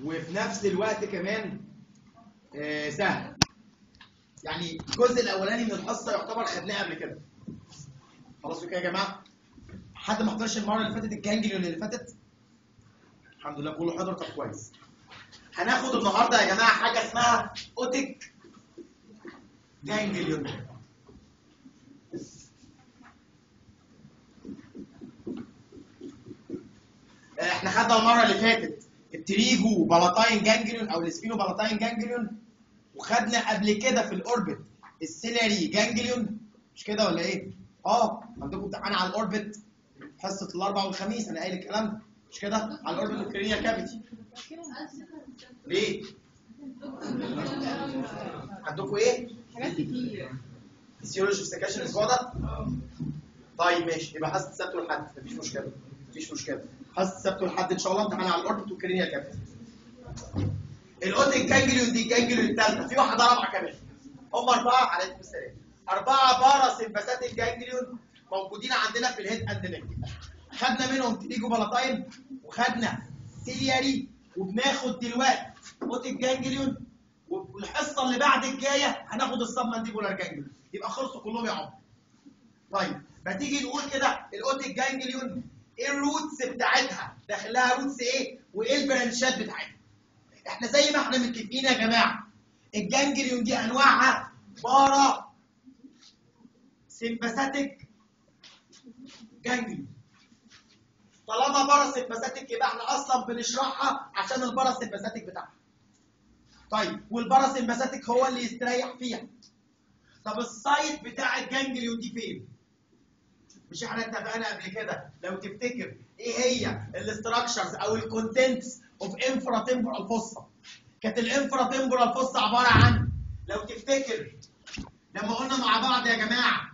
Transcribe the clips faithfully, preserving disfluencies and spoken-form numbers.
وفي نفس الوقت كمان آه سهل. يعني الجزء الاولاني من الحصه يعتبر خدناه قبل كده. خلاص كده يا جماعه؟ حد ما حضرش المره اللي فاتت الجانجليون اللي فاتت؟ الحمد لله كله حضر. طب كويس. هناخد النهارده يا جماعه حاجه اسمها اوتيك جانجليون. احنا خدنا المره اللي فاتت التريجو بالاتاين جانجليون او السفينو بالاتاين جانجليون، وخدنا قبل كده في الاوربت السيلاري جانجليون، مش كده ولا ايه؟ اه عندكم امتحان على الاوربت حصه الاربعاء والخميس، انا قايل الكلام ده مش كده؟ على الاوربت والكرينيال كافيتي. ليه؟ عندكم ايه؟ حاجات كتير. فيسيولوجي في سكاشن الاسبوع ده؟ طيب ماشي، يبقى حصه السبت والحد مفيش مشكله. مفيش مشكله. حصه السبت والحد ان شاء الله امتحان على الاوربت والكرينيال كافيتي. الاوتيك جانجليون دي الجانجليون الثالثه، في واحده رابعه كمان. هم اربعه عليكم السلام. اربعه بارا سمباثيك جانجليون موجودين عندنا في الهيد اند نيك. خدنا منهم تريجو بالاتاين وخدنا سيلياري، وبناخد دلوقتي اوتيك جانجليون، والحصه اللي بعد الجايه هناخد السب مانديبولار جانجليون. يبقى خلصوا كلهم يا عمر. طيب ما تيجي نقول كده الاوتيك جانجليون ايه الروتس بتاعتها؟ داخلها روتس ايه؟ وايه البرانشات بتاعتها؟ احنا زي ما احنا متفقين يا جماعه الجانجليون دي انواعها بارا سمباثيك جانجليون. طالما بارا سمباثيك يبقى احنا اصلا بنشرحها عشان البارا سمباثيك بتاعها. طيب والبارا سمباثيك هو اللي يستريح فيها. طب السايت بتاع الجانجليون دي فين؟ مش احنا اتفقنا قبل كده لو تفتكر ايه هي الاستراكشرز او الكونتنتس اوف انفرا تمبورال فوسا؟ كانت الانفرا تمبورال فوسا عباره عن، لو تفتكر لما قلنا مع بعض يا جماعه،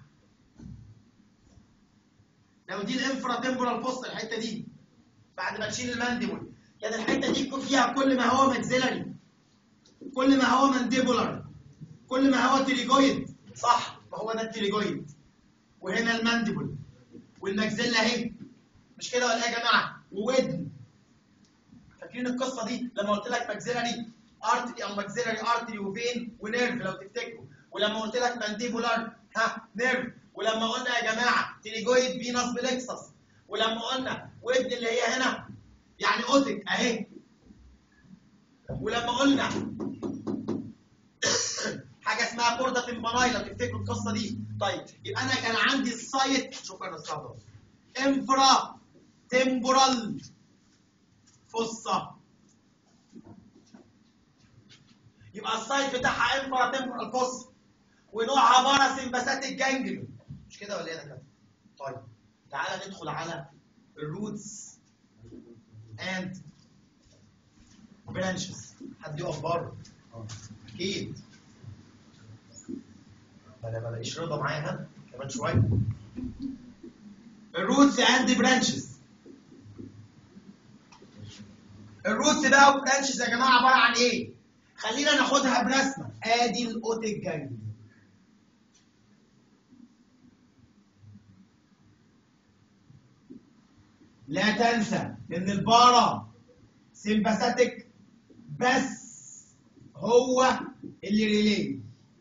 لو دي الانفرا تمبورال فوسا الحته دي بعد ما تشيل المانديبول، كان الحته دي يكون فيها كل ما هو ماكسيلاري، كل ما هو مانديبولار، كل ما هو تريجويد، صح؟ ما هو ده التريجويد. وهنا المانديبول والماكسيلا اهي، مش كده ولا ايه يا جماعه؟ وودن. فاكرين القصه دي لما قلت لك ماكسيلاري ارتري او ماكسيلاري ارتري وفين ونيرف لو تفتكروا، ولما قلت لك مانديبولار ها نيرف، ولما قلنا يا جماعه تريجويد فينوس بلكسس، ولما قلنا ودن اللي هي هنا يعني اوتيك اهي، ولما قلنا حاجه اسمها كوردا تمباناي لو تفتكروا القصه دي. طيب يبقى انا كان عندي السايت، شكرا يا استاذ انفرا تمبورال فوسا، يبقى السايت بتاعها انفرا تمبورال فوسا ونوعها بارا سمباثيك جانجليون، مش كده ولا ايه يا دكاتره؟ طيب تعالى ندخل على الروتس اند برانشز. حد يقف بره؟ اكيد. انا ما بلاقيش رضا معايا هنا كمان شويه. الروتس اند برانشز. الروتس بقى والبرانشز يا جماعه عباره عن ايه؟ خلينا ناخدها برسمه. ادي الاوتيك جانجليون. لا تنسى ان البارا سمباثيك بس هو اللي ريلي.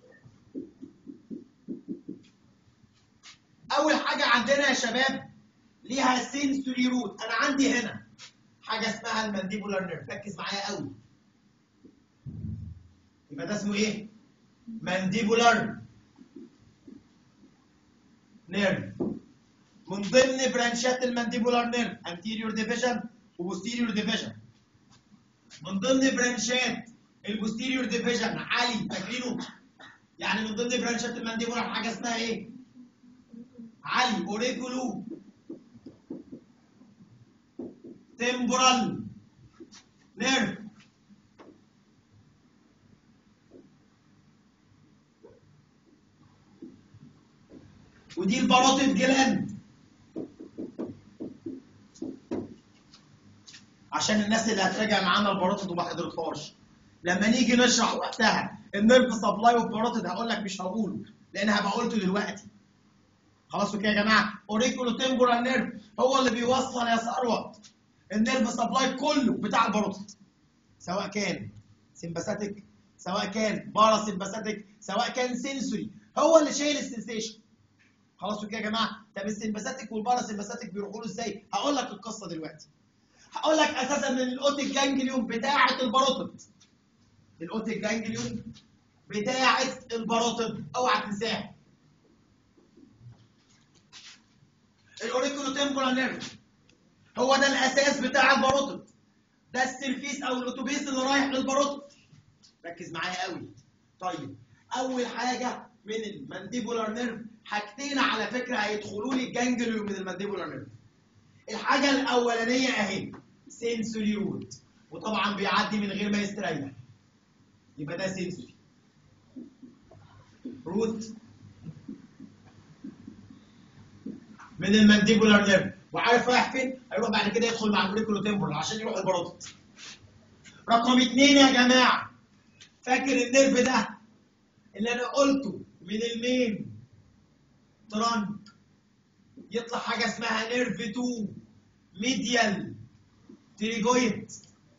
اول حاجه عندنا يا شباب ليها سنسوري روت. انا عندي هنا حاجه اسمها المانديبولار نيرف، ركز معايا قوي. يبقى ده اسمه ايه؟ مانديبولار نيرف. من ضمن برانشات المانديبولار نيرف anterior division وبوستيريور ديفيجن. من ضمن برانشات البوستيريور ديفيجن علي، فاكرينه؟ يعني من ضمن برانشات المانديبولار حاجه اسمها ايه؟ علي اوريكولو تمبورال نيرف. ودي الباروتيد جلاند. عشان الناس اللي هتراجع معانا الباروتيد وما حضرتهاش، لما نيجي نشرح وقتها النيرف سبلاي والباروتيد هقول لك مش هقوله لان هبقى قلته دلوقتي. خلاص كده يا جماعه؟ اوريكولو تمبورال نيرف هو اللي بيوصل يا ثروت النيرف سبلاي كله بتاع الباروتيد. سواء كان سمباثيك سواء كان بارا سمباثيك سواء كان سنسوري، هو اللي شايل السنسيشن. خلاص كده يا جماعه. طب السمباثيك والبارا سمباثيك بيروحوا له ازاي؟ هقول لك القصه دلوقتي. هقول لك اساسا ان الاوتيك جانجليون بتاعه الباروتيد، الاوتيك جانجليون بتاعه الباروتيد اوعى تنساها. الاوريكولو تمبورال نيرف هو ده الاساس بتاع الباروتيد، ده السيرفيس او الاتوبيس اللي رايح للباروتيد. ركز معايا قوي. طيب اول حاجه من المانديبولار نيرف، حاجتين على فكره هيدخلوا لي الجانجليون من المانديبولار نيرف. الحاجه الاولانيه اهي سنسوري روت، وطبعا بيعدي من غير ما يستريح، يبقى ده سنسوري روت من المانديبولار نيرف. وعارف رايح فين؟ هيروح بعد كده يدخل مع الاوريكولو تمبورال عشان يروح الباروتيد. رقم اثنين يا جماعه، فاكر النيرف ده اللي انا قلته من المين ترانك يطلع حاجه اسمها نيرف اتنين ميديال تريجويد،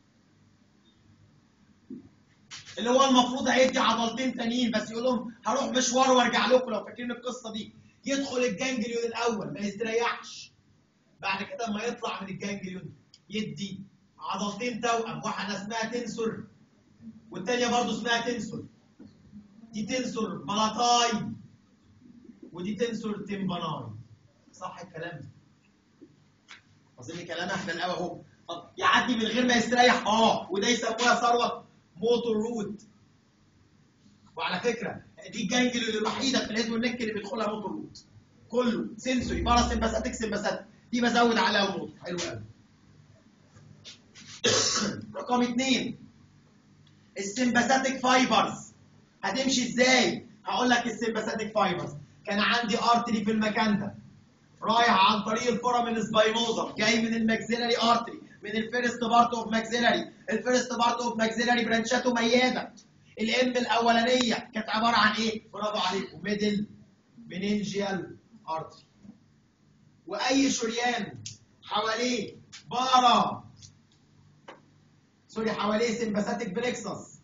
اللي هو المفروض هيدي عضلتين تانيين بس يقول لهم هروح مشوار وارجع لكم لو فاكرين القصه دي. يدخل الجانجليون الاول ما يستريحش، بعد كده اما يطلع من الجانجليون يدي عضلتين توأم، واحده اسمها تنسور والثانيه برضه اسمها تنسور. دي تنسور بلاتاي ودي تنسور تمباناي. صح الكلام ده؟ اظن كلام احنا قوي اهو. طب يعدي من غير ما يستريح اه، وده يسموها ثروه موتور روت. وعلى فكره دي الجانجليون الوحيده في الهيد والنك اللي بيدخلها موتور روت، كله سنسوري بارا سمباثيك سمباثيك، دي بزود عليها موتور. حلو قوي. رقم اثنين السمباثيك فايبرز هتمشي ازاي؟ هقول لك السمباثيك فايبرز كان عندي ارتري في المكان ده رايح عن طريق الفورامين سباينوزا جاي من الماكسيلاري ارتري من الفيرست بارت اوف ماكسيلاري. الفيرست بارت اوف ماكسيلاري برانشاته مياده. الام الاولانيه كانت عباره عن ايه؟ برافو عليكم، ميدل مننجيال ارتري. واي شريان حواليه بارا سوري حواليه سمباثيك بلكسس.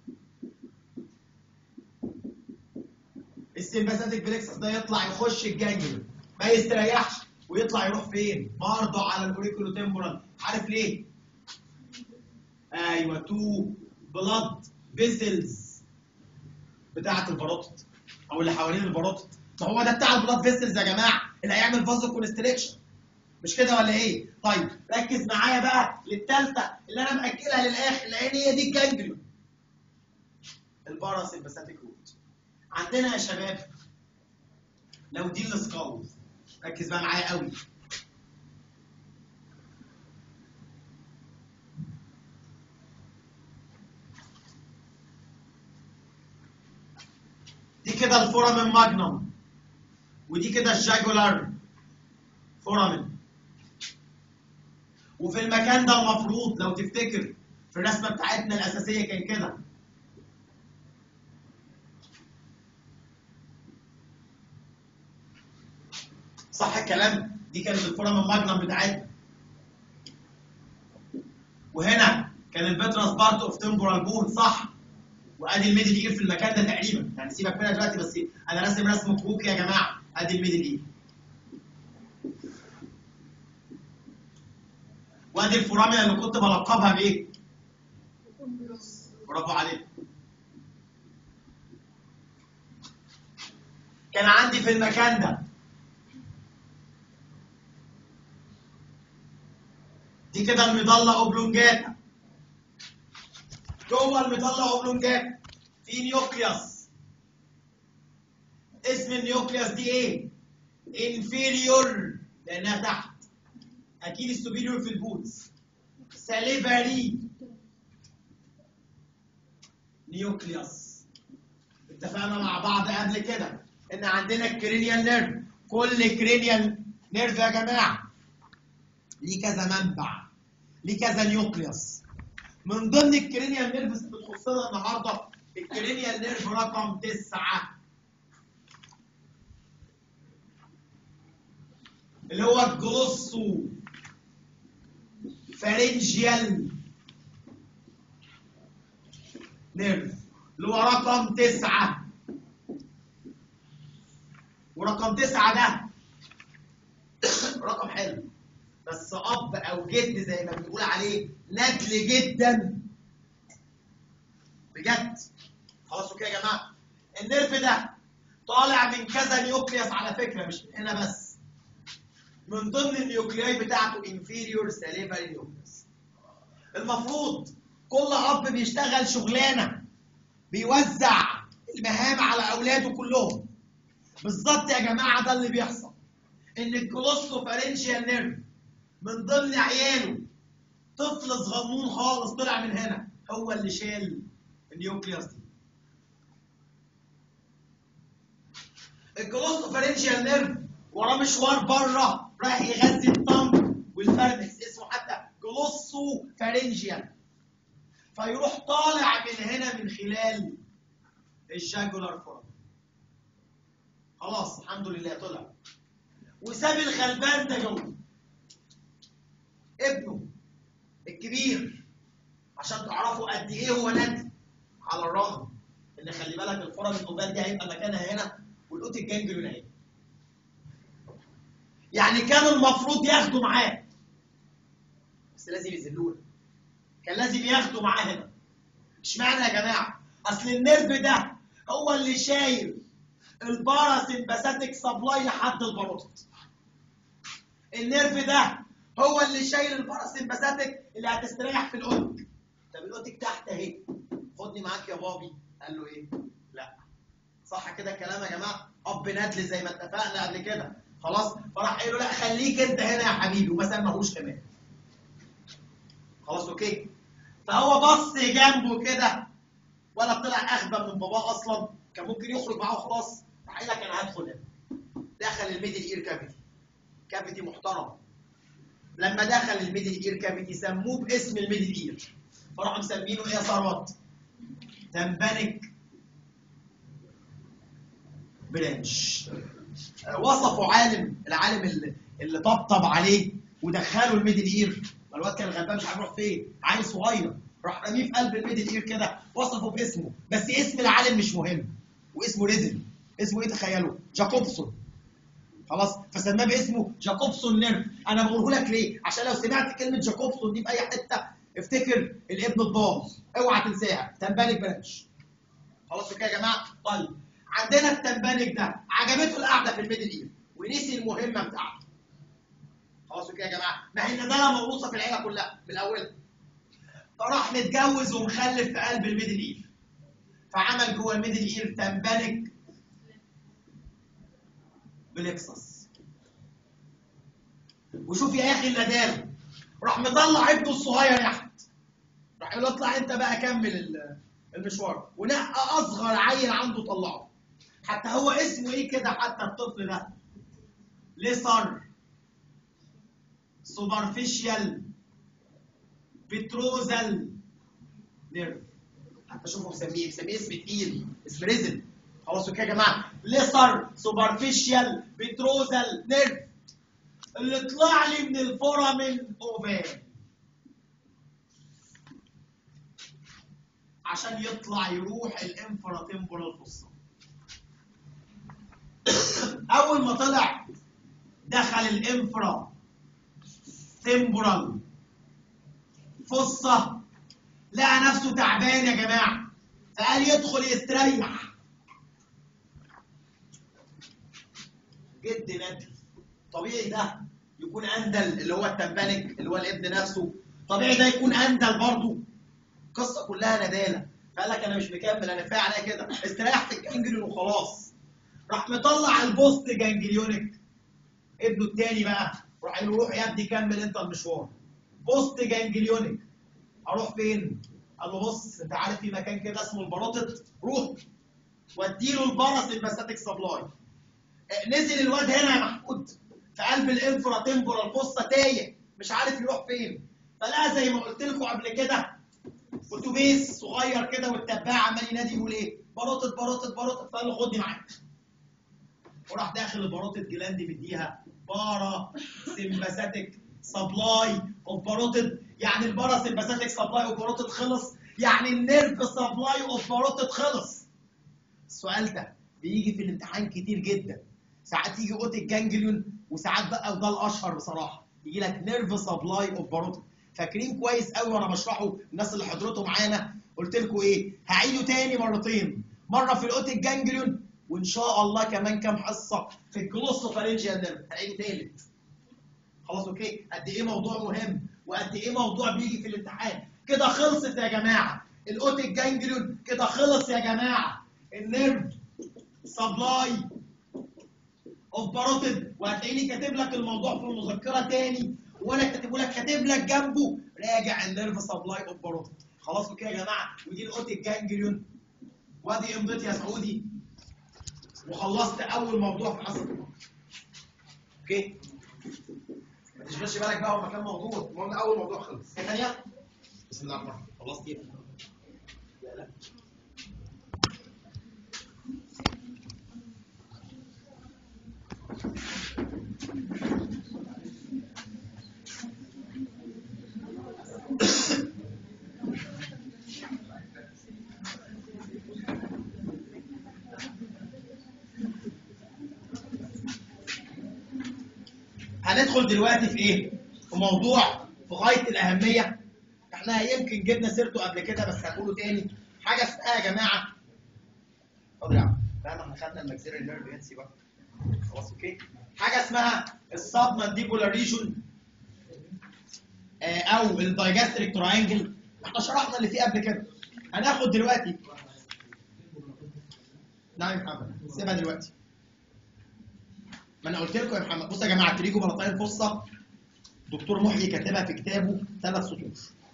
السمباثيك بلكسس ده يطلع يخش الجانجليون ما يستريحش ويطلع يروح فين؟ برضه على الاوريكولو تمبورال. عارف ليه؟ ايوه تو بلاد فيسلز بتاعه الباروتيد او اللي حوالين الباروتيد. ما هو ده بتاع البلاد فيسلز يا جماعه اللي هيعمل فازو كونستريكشن، مش كده ولا ايه؟ طيب ركز معايا بقى للثالثه اللي انا مأجلها للاخر لان هي دي الجانجليون، البارا سمباثيك روت. عندنا يا شباب لو دي السكال، ركز بقى معايا قوي. دي كده الفورامين ماجنوم ودي كده الجاجولار فورامين. وفي المكان ده المفروض لو تفتكر في الرسمه بتاعتنا الاساسيه كان كده. صح الكلام؟ دي كانت الفورامين ماجنوم بتاعتنا. وهنا كان الفيتراس بارت اوف تمبورال بون، صح؟ وادي الميدل اير في المكان ده تقريبا، يعني سيبك منها دلوقتي بس انا راسم رسم كروكي يا جماعه. ادي الميدل اير وادي الفورامين اللي كنت بلقبها بايه؟ برافو عليك. كان عندي في المكان ده دي كده المظله اوبلونجاتا. جوه المظله اوبلونجاتا في نيوكليوس. اسم النيوكليوس دي ايه؟ انفيريور لانها تحت، اكيد السوبيريور في البولز. ساليفاري نيوكليوس. اتفقنا مع بعض قبل كده ان عندنا الكرينيال نيرف، كل كرينيال نيرف يا جماعه ليه كذا منبع، ليه كذا نيوكليوس. من ضمن الكرينيال نيرفز اللي بتخصنا النهارده الكرينيال نيرف رقم تسعة اللي هو الجلوسو فارنجيال نيرف اللي هو رقم تسعة. ورقم تسعة ده رقم حلو، بس أب أو جد زي ما بنقول عليه ندل جدا بجد. خلاص كده يا جماعة، النيرف ده طالع من كذا نيوكليوس على فكرة، مش من هنا بس. من ضمن النيوكلياي بتاعته inferior salivary nucleus. المفروض كل أب بيشتغل شغلانة بيوزع المهام على أولاده كلهم. بالظبط يا جماعة ده اللي بيحصل، إن الجلوسوفارنجيال نيرف من ضمن عياله طفل صغنون خالص طلع من هنا هو اللي شال النيوكليوس دي. الجلوسوفارنجيال نيرف وراه مشوار بره رايح يغذي الطنج والفرنكس، اسمه حتى جلوسوفارنجيال، فيروح طالع من هنا من خلال الجاجولار فورم. خلاص الحمد لله طلع وساب الغلبان ده جوه. ابنه الكبير عشان تعرفوا قد ايه هو ندل، على الرغم ان خلي بالك الفورم النوبال دي هيبقى مكانها هنا والقوت الجانجليون اهي. يعني كانوا المفروض ياخدوا معاه، بس لازم يذلونا. كان لازم ياخدوا معاه هنا. اشمعنى يا جماعه؟ اصل النيرف ده هو اللي شايل الباراسمباثيك سبلاي لحد الباروتيد. النيرف ده هو اللي شايل الباراسمباثيك اللي هتستريح في الاوتك. طب الاوتك تحت اهي، خدني معاك يا بابي. قال له ايه؟ لا. صح كده الكلام يا جماعه؟ اب ندل زي ما اتفقنا قبل كده. خلاص، فراح قال له لا خليك انت هنا يا حبيبي، وما سمهوش كمان. خلاص اوكي. فهو بص جنبه كده، ولا طلع اغبى من باباه اصلا، كان ممكن يخرج معاه وخلاص. راح قال لك انا هدخل هنا. دخل الميدل اير كافيتي، كافيتي محترم. لما دخل الميدل اير كافيتي سموه باسم الميدل اير، فراحوا مسمينه ايه يا ثروت؟ تمبانيك برانش. وصفوا عالم، العالم اللي, اللي طبطب عليه ودخله الميدل اير. الواد كان غلبان مش عارف يروح فين، عيل صغير، راح رميه في قلب الميدل اير كده، وصفه باسمه، بس اسم العالم مش مهم، واسمه ريزل. اسمه ايه تخيلوا؟ جاكوبسون. خلاص، فسماه باسمه جاكوبسون نيرف. انا بقوله لك ليه؟ عشان لو سمعت كلمه جاكوبسون دي في اي حته افتكر الابن الضال، اوعى تنساها. تمبانيك برانش. خلاص كده يا جماعه؟ طيب عندنا التمبانيك ده عجبته القعده في الميدل اير ونسي المهمه بتاعته. خلاص كده يا جماعه؟ ما هي الندالة موروثه في العيله كلها من الاول. فراح متجوز ومخلف في قلب الميدل اير، فعمل جوه الميدل اير تمبانيك بلكسس. وشوف يا اخي الندالة، راح مطلع ابنه الصغير تحت، راح يقول له اطلع انت بقى كمل المشوار، ونقى اصغر عيل عنده طلعه. حتى هو اسمه ايه كده حتى الطفل ده؟ ليسر سوبرفيشال بتروزال نيرف. حتى شوفوا مسميه مسميه اسم تقيل، اسم ريزل. خلاص كده يا جماعه؟ ليسر سوبرفيشال بتروزال نيرف اللي طلع لي من الفورامين اوفال عشان يطلع يروح الانفراتمبورال فوسا. اول ما طلع دخل الانفرا تمبورال فوسا، لقى نفسه تعبان يا جماعه، فقال يدخل يستريح. جد ندل طبيعي ده يكون اندل، اللي هو التمبانيك اللي هو الابن نفسه، طبيعي ده يكون اندل برضه. القصه كلها نداله، فقال لك انا مش مكمل، انا كفايه عليا كده، استريح في الجانجليون وخلاص. راح مطلع البوست جانجليونيك ابنه الثاني بقى، راح قال له روح يا ابني كمل انت المشوار. بوست جانجليونيك، اروح فين؟ قال له بص انت عارف في مكان كده اسمه الباروتيد، روح واديله الباراسمباثيك سبلاي. نزل الواد هنا يا محمود في قلب الانفرا تمبورال فوسا تايه، مش عارف يروح فين. فلقى زي ما قلت لكم قبل كده اتوبيس صغير كده، والتباع عمال ينادي يقول ايه؟ باروتيد باروتيد باروتيد. فقال له خدني معاك. وراح داخل الباروتيد جلاند مديها بارا سمباثيك سبلاي اوف باروتيد. يعني الباراسمباثيك سبلاي اوف باروتيد خلص، يعني النيرف سبلاي اوف باروتيد خلص. السؤال ده بيجي في الامتحان كتير جدا، ساعات يجي اوتيك جانجليون، وساعات بقى وده الاشهر بصراحه يجي لك نيرف سبلاي اوف باروتيد. فاكرين كويس قوي وانا بشرحه الناس اللي حضرته معانا قلت لكم ايه؟ هعيده تاني مرتين، مره في الاوتيك جانجليون وان شاء الله كمان كام حصه في الجلوسوفارينجيال نيرف هعيده تالت. خلاص اوكي؟ قد ايه موضوع مهم وقد ايه موضوع بيجي في الامتحان. كده خلصت يا جماعه الاوتيك جانجليون، كده خلص يا جماعه النيرف سبلاي اوف باروتيد. وهتلاقيني كاتب لك الموضوع في المذكره تاني، وانا كاتبه لك كاتب لك جنبه راجع النيرف سبلاي اوف باروتيد. خلاص كده يا جماعه، ودي الاوتيك جانجليون، وادي امضيت يا سعودي، وخلصت اول موضوع في حصه. اوكي؟ ما تشغلش بالك بقى هو كام موضوع، المهم اول موضوع خلص. ايه ثانيه؟ بسم الله الرحمن الرحيم. خلصت ايه؟ لا لا. هندخل دلوقتي في ايه؟ في موضوع في غايه الاهميه، احنا يمكن جبنا سيرته قبل كده بس هنقوله تاني. حاجه اسمها يا جماعه، اتفضل يا عم، فاهم احنا خدنا الماكسيلاري نيرف انسي بقى. خلاص اوكي؟ حاجه اسمها السب مانديبولار ريجون او الدايجاستريك تراينجل، احنا شرحنا اللي فيه قبل كده. هناخد دلوقتي، نعم يا محمد سيبها دلوقتي. ما انا قلت لكم يا محمد، بصوا يا جماعه تريجو بلطاين فصه دكتور محيي كاتبها في كتابه ثلاث سطور.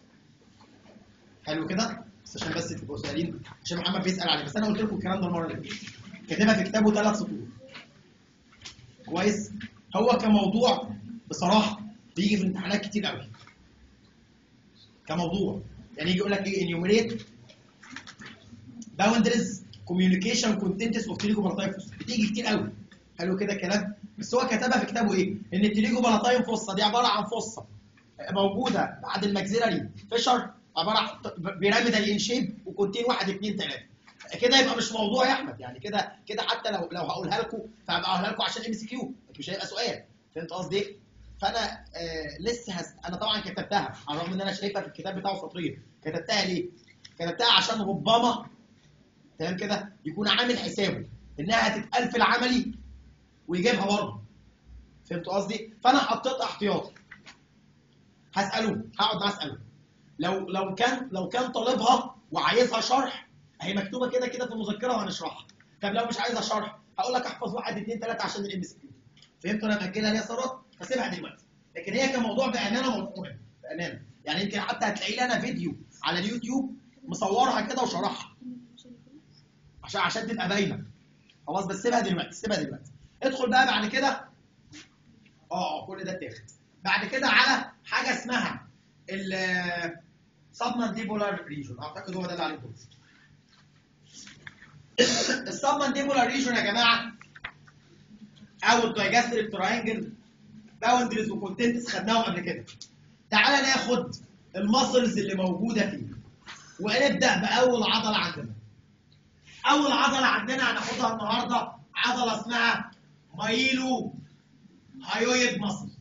حلو كده؟ بس عشان بس تبقوا سائلين، عشان محمد بيسال عليه، بس انا قلت لكم الكلام ده المره اللي فاتت. كاتبها في كتابه ثلاث سطور. كويس؟ هو كموضوع بصراحه بيجي في الامتحانات كتير قوي. كموضوع يعني يجي يقول لك ايه؟ انيوميريت باوندريز كوميونيكيشن كونتنتس اوف تريجو بلطاين فصه، بتيجي كتير قوي. حلو كده الكلام؟ بس هو كتبها في كتابه ايه؟ ان التريجو بلطاين فصه دي عباره عن فصه موجوده بعد الماكسيلاري فيشر، عباره عن بيراميدال ان شيب وكونتين واحد اثنين ثلاثه. كده يبقى مش موضوع يا احمد، يعني كده كده حتى لو لو هقولها لكم فهبقى هقولها لكم عشان ام سي كيو، مش هيبقى سؤال. فهمت قصدي؟ فانا آه لسه هست... انا طبعا كتبتها على الرغم ان انا شايفها في الكتاب بتاعه سطرين. كتبتها ليه؟ كتبتها عشان ربما تمام كده يكون عامل حسابه انها هتتقال في العملي ويجيبها برضه. فهمت قصدي؟ فانا حطيت احتياطي. هساله، هقعد معاه اساله. لو لو كان لو كان طالبها وعايزها شرح هي مكتوبه كده كده في المذكره وهنشرحها. طب لو مش عايزها شرح هقول لك احفظ واحد اثنين ثلاثه عشان الام اس كيو. فهمتوا انا ماجلها ليه يا سارات؟ فسيبها دلوقتي. لكن هي كموضوع بامانه موضوع مهم بامانه، يعني يمكن حتى هتلاقي لي انا فيديو على اليوتيوب مصورها كده وشرحها عشان عشان تبقى باينه. خلاص بس سيبها دلوقتي، سيبها دلوقتي. ادخل بقى بعد كده. اه كل ده اتاخد. بعد كده على حاجه اسمها ال سبمانديبولار ريجون، اعتقد هو ده اللي عليه الدور. السبمانديبولار ريجون يا جماعه او الدايجاستريك تراينجل باوندريز وكونتنتس خدناهم قبل كده. تعالى ناخد الماسلز اللي موجوده فيه ونبدا باول عضله عندنا. اول عضله عندنا هناخدها النهارده عضله اسمها مايلو هايويد ماسل.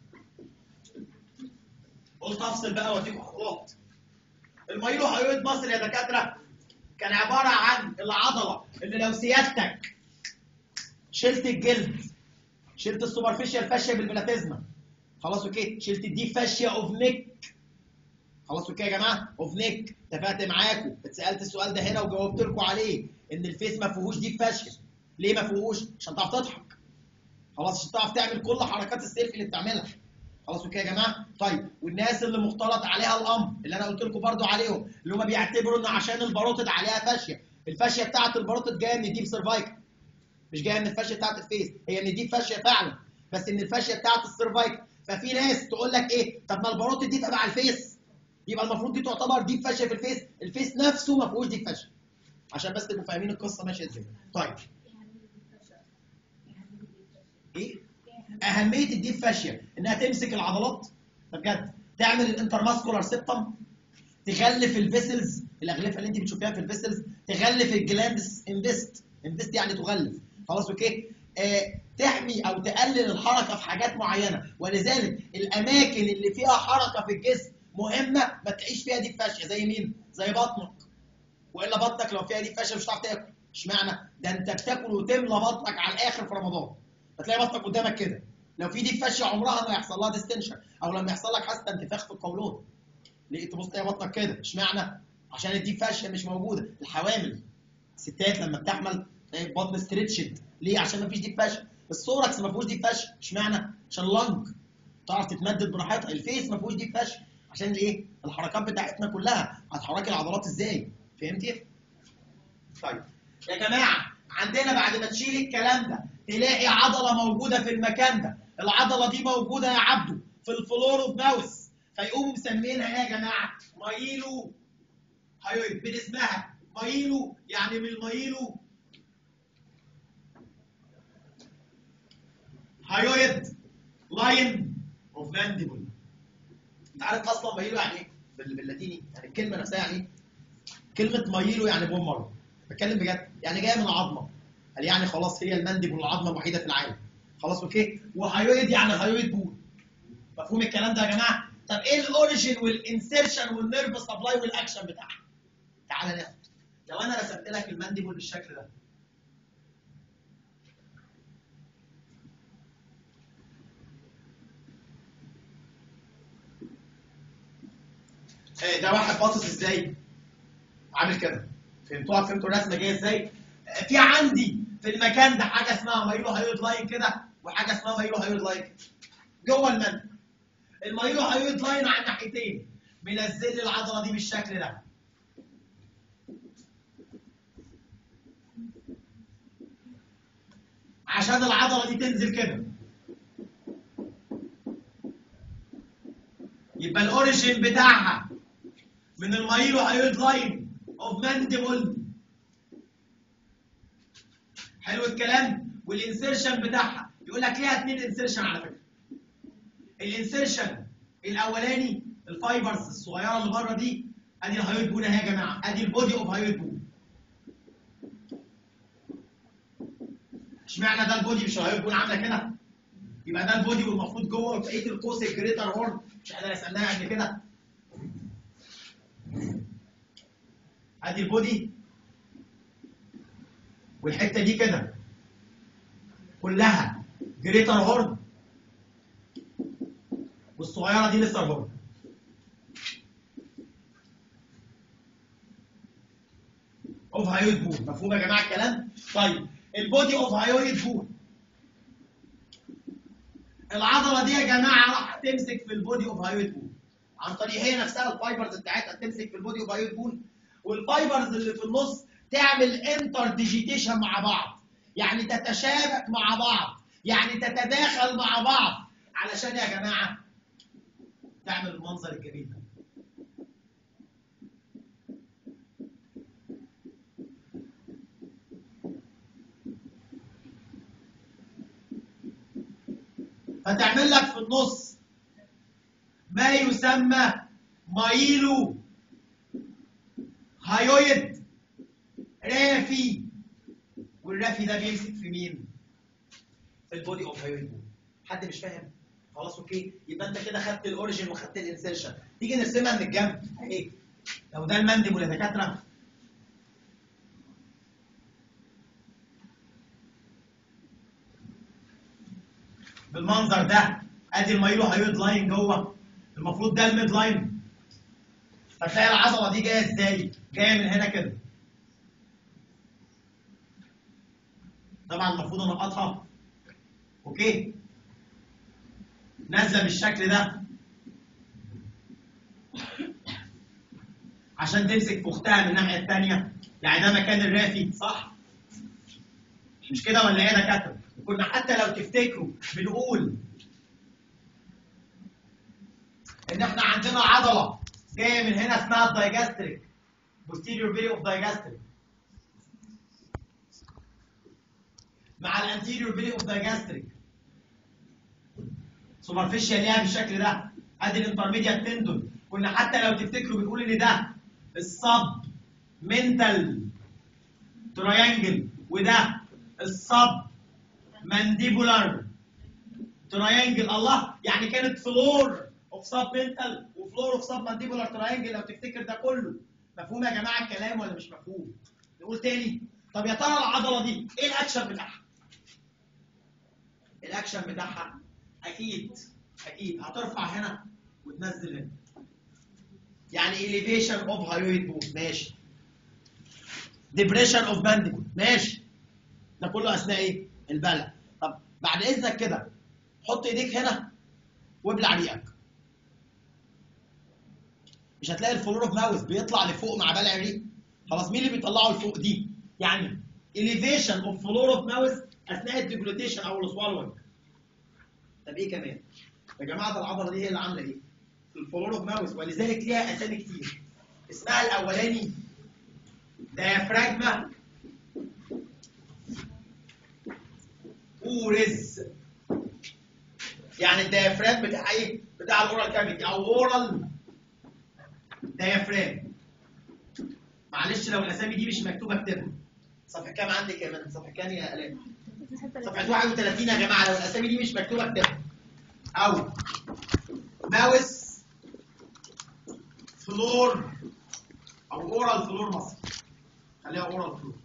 قلت افصل بقى واديكم خطوات. المايلو هايويد ماسل يا دكاتره كان عباره عن العضله اللي لو سيادتك شلت الجلد، شلت السوبرفيشال فاشيا بالبلاتيزما، خلاص اوكي، شلت الديب فاشيا اوف نيك، خلاص اوكي يا جماعه، اوف نيك. اتفقت معاكم، اتسالت السؤال ده هنا وجاوبت لكم عليه ان الفيس ما فيهوش ديب فاشيا. ليه ما فيهوش؟ عشان تعرف تضحك. خلاص عشان تعرف تعمل كل حركات السيلفي اللي بتعملها. خلاص اوكي يا جماعه؟ طيب والناس اللي مختلط عليها الامر اللي انا قلت لكم برضو عليهم، اللي هم بيعتبروا ان عشان الباروتد عليها فاشيه، الفاشيه بتاعه الباروتد جايه من الديب سيرفايكل، مش جايه من الفاشيه بتاعه الفيس، هي من الديب فاشيه فعلا، بس ان الفاشيه بتاعه السيرفايكل. ففي ناس تقول لك ايه؟ طب ما الباروتد دي تبع الفيس، يبقى المفروض دي تعتبر ديب فاشيه في الفيس، الفيس نفسه ما فيهوش ديب فاشيه. عشان بس تبقوا فاهمين القصه ماشيه ازاي. طيب ايه؟ اهميه الديب فاشيا انها تمسك العضلات، ده بجد تعمل الانترماسكولار سيبتم، تغلف الفيسلز، الاغلفه اللي انت بتشوفيها في الفيسلز، تغلف الجلاندس، انفست انفست يعني تغلف، خلاص اوكي. آه تحمي او تقلل الحركه في حاجات معينه، ولذلك الاماكن اللي فيها حركه في الجسم مهمه ما تعيش فيها دي فاشيه. زي مين؟ زي بطنك، والا بطنك لو فيها دي فاشيه مش هتعرف تاكل. اشمعنى؟ ده انت بتاكل وتملى بطنك على الاخر في رمضان، هتلاقي بطنك قدامك كده. لو في دي فاشيه عمرها ما يحصل لها ديستنشن، او لما يحصل لك حاسه انتفاخ في القولون، لقيت تبص تلاقي بطنك كده. اشمعنى؟ عشان الديب فاشيه مش موجوده. الحوامل الستات لما بتحمل تلاقي البطن ستريتشد، ليه؟ عشان ما فيش ديب فاشيه. الثوركس ما فيهوش ديب فاشيه، اشمعنى؟ عشان اللنج تعرف تتمدد براحتها. الفيس ما فيهوش ديب فاشيه عشان الايه؟ الحركات بتاعتنا كلها هتحركي العضلات ازاي؟ فهمتي؟ طيب يا جماعه، عندنا بعد ما تشيل الكلام ده تلاقي عضله موجوده في المكان ده. العضله دي موجوده يا عبده في الفلور اوف ماوس، فيقوموا مسمينها ايه يا جماعه؟ مايلو هايويد. من اسمها مايلو يعني من المايلو هايويد لاين اوف مانديبل. انت عارف اصلا مايلو يعني ايه باللاتيني؟ يعني الكلمه نفسها يعني ايه؟ كلمه مايلو يعني بومر، بتكلم بجد، يعني جايه من عظمه، قال يعني خلاص هي المانديبل العظمه الوحيده في العالم، خلاص اوكي. وهايويد يعني هايويد بول. مفهوم الكلام ده يا جماعه؟ طب ايه الاوريجين والانسيرشن والنيرف سبلاي والاكشن بتاعها؟ تعالى ناخد. لو انا رسمت لك المانديبل بالشكل ده، ده واحد باصص ازاي؟ عامل كده. فهمتوها؟ فهمتوا الرسمه جايه ازاي؟ في عندي في المكان ده حاجه اسمها مايلو هايويد لاين كده، وحاجه اسمها مايلو هايويد لاين كده جوه المندل. المايلو هايويد لاين على الناحيتين منزل لي العضله دي بالشكل ده. عشان العضله دي تنزل كده، يبقى الاوريجين بتاعها من المايلو هايويد لاين اوف مانديبل. حلو الكلام. والانسيرشن بتاعها يقول لك ليها اثنين انسيرشن على فكره. الانسيرشن الاولاني الفايبرز الصغيره اللي بره دي، ادي الهايويد بون اهي يا جماعه، ادي البودي اوف هايويد بون. اشمعنى ده البودي مش الهايويد بون عامله كده؟ يبقى ده البودي والمفروض جوه بقيه القوس الجريتر هورن، مش احنا رسمناها قبل كده؟ ادي البودي والحته دي كده كلها جريتر هورن، والصغيره دي لسه هورن. اوف هايويد بون. مفهوم يا جماعه الكلام؟ طيب البودي اوف هايويد بون، العضله دي يا جماعه راح تمسك في البودي اوف هايويد بون عن طريق هي نفسها الفايبرز بتاعتها تمسك في البودي اوف هايويد بون، والفايبرز اللي في النص تعمل انتر ديجيتيشن مع بعض، يعني تتشابك مع بعض، يعني تتداخل مع بعض، علشان يا جماعه تعمل المنظر الجميل ده. فتعمل لك في النص ما يسمى مايلو هايويد رافي، والرافي ده بيمسك في مين؟ في البودي اوف هايويد بون. حد مش فاهم؟ خلاص اوكي. يبقى انت كده خدت الاوريجين وخدت الانسيرشن. تيجي نرسمها من الجنب اهي. لو ده المانديبل يا دكاتره، بالمنظر ده، ادي المايلو هايويد لاين جوه، المفروض ده الميد لاين. فتلاقي العضله دي جايه ازاي؟ جايه من هنا كده. طبعا المفروض انقطها اوكي، نازله بالشكل ده عشان تمسك في اختها من الناحيه الثانيه، يعني ده مكان الرافي صح؟ مش كده ولا ايه يا دكاتره؟ كنا حتى لو تفتكروا بنقول ان احنا عندنا عضله جايه من هنا اسمها الدايجاستريك posterior belly of digastric مع الانتيريور belly of digastric superficial ليها بالشكل ده. ادي الانترميديات تندون. كنا حتى لو تفتكروا بنقول ان ده السب منتال تراينجل وده السب مانديبولار تراينجل. الله، يعني كانت فلور اوف سب منتال وفلور اوف سب مانديبولار تراينجل لو تفتكر ده كله. مفهوم يا جماعه الكلام ولا مش مفهوم؟ نقول تاني. طب يا ترى العضله دي ايه الاكشن بتاعها؟ الاكشن بتاعها اكيد اكيد هترفع هنا وتنزل هنا. يعني elevation of hyoid bone ماشي. depression of mandible ماشي. ده كله اثناء ايه؟ البلع. طب بعد اذنك كده حط ايديك هنا وابلع ريقك. مش هتلاقي الفلور اوف ماوث بيطلع لفوق مع بلع الريق؟ خلاص، مين اللي بيطلعه لفوق دي؟ يعني elevation of floor of mouth اثناء الديجلوتيشن او السوالوينج. طب ايه كمان؟ يا جماعه ده العضله دي هي اللي عامله ايه؟ الفلور اوف ماوث، ولذلك ليها اسامي كتير. اسمها الاولاني diaphragma اوريز. يعني الديافرام بتاع ايه؟ بتاع الاورال كافيتي او اورال ديافرام. معلش لو الاسامي دي مش مكتوبه اكتبها. صفحه كام عندك يا مان؟ صفحه كام يا الاء؟ صفحه واحد وثلاثين يا جماعه. لو الاسامي دي مش مكتوبه اكتبها. او ماوس فلور او اورال فلور مصر. خليها اورال فلور.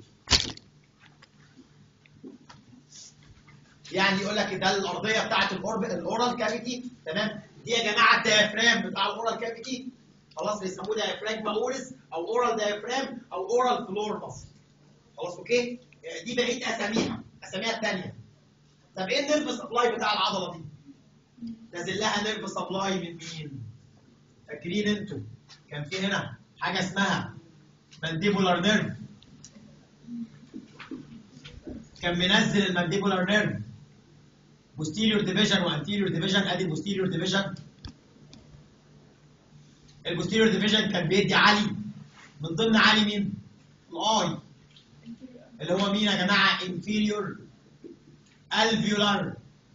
يعني يقول لك ده الارضيه بتاعت الاورال كافيتي، تمام؟ دي يا جماعه الديافرام بتاع الاورال كافيتي. خلاص، بيسموه ديافراجما اوريس او اورال ديافرام او اورال فلور مصر. خلاص اوكي؟ دي بقيت اساميها، اساميها الثانيه. طب ايه النيرف سبلاي بتاع العضله دي؟ نازل لها نيرف سبلاي من مين؟ فاكرين انتوا كان في هنا حاجه اسمها مانديبولار نيرف. كان منزل المانديبولار نيرف posterior division وانتيريور ديفيجن. ادي البوستيريور ديفيجن. البوستيريور ديفيجن كان بيدي علي، من ضمن علي مين؟ الاي، اللي هو مين يا جماعه؟ inferior alveolar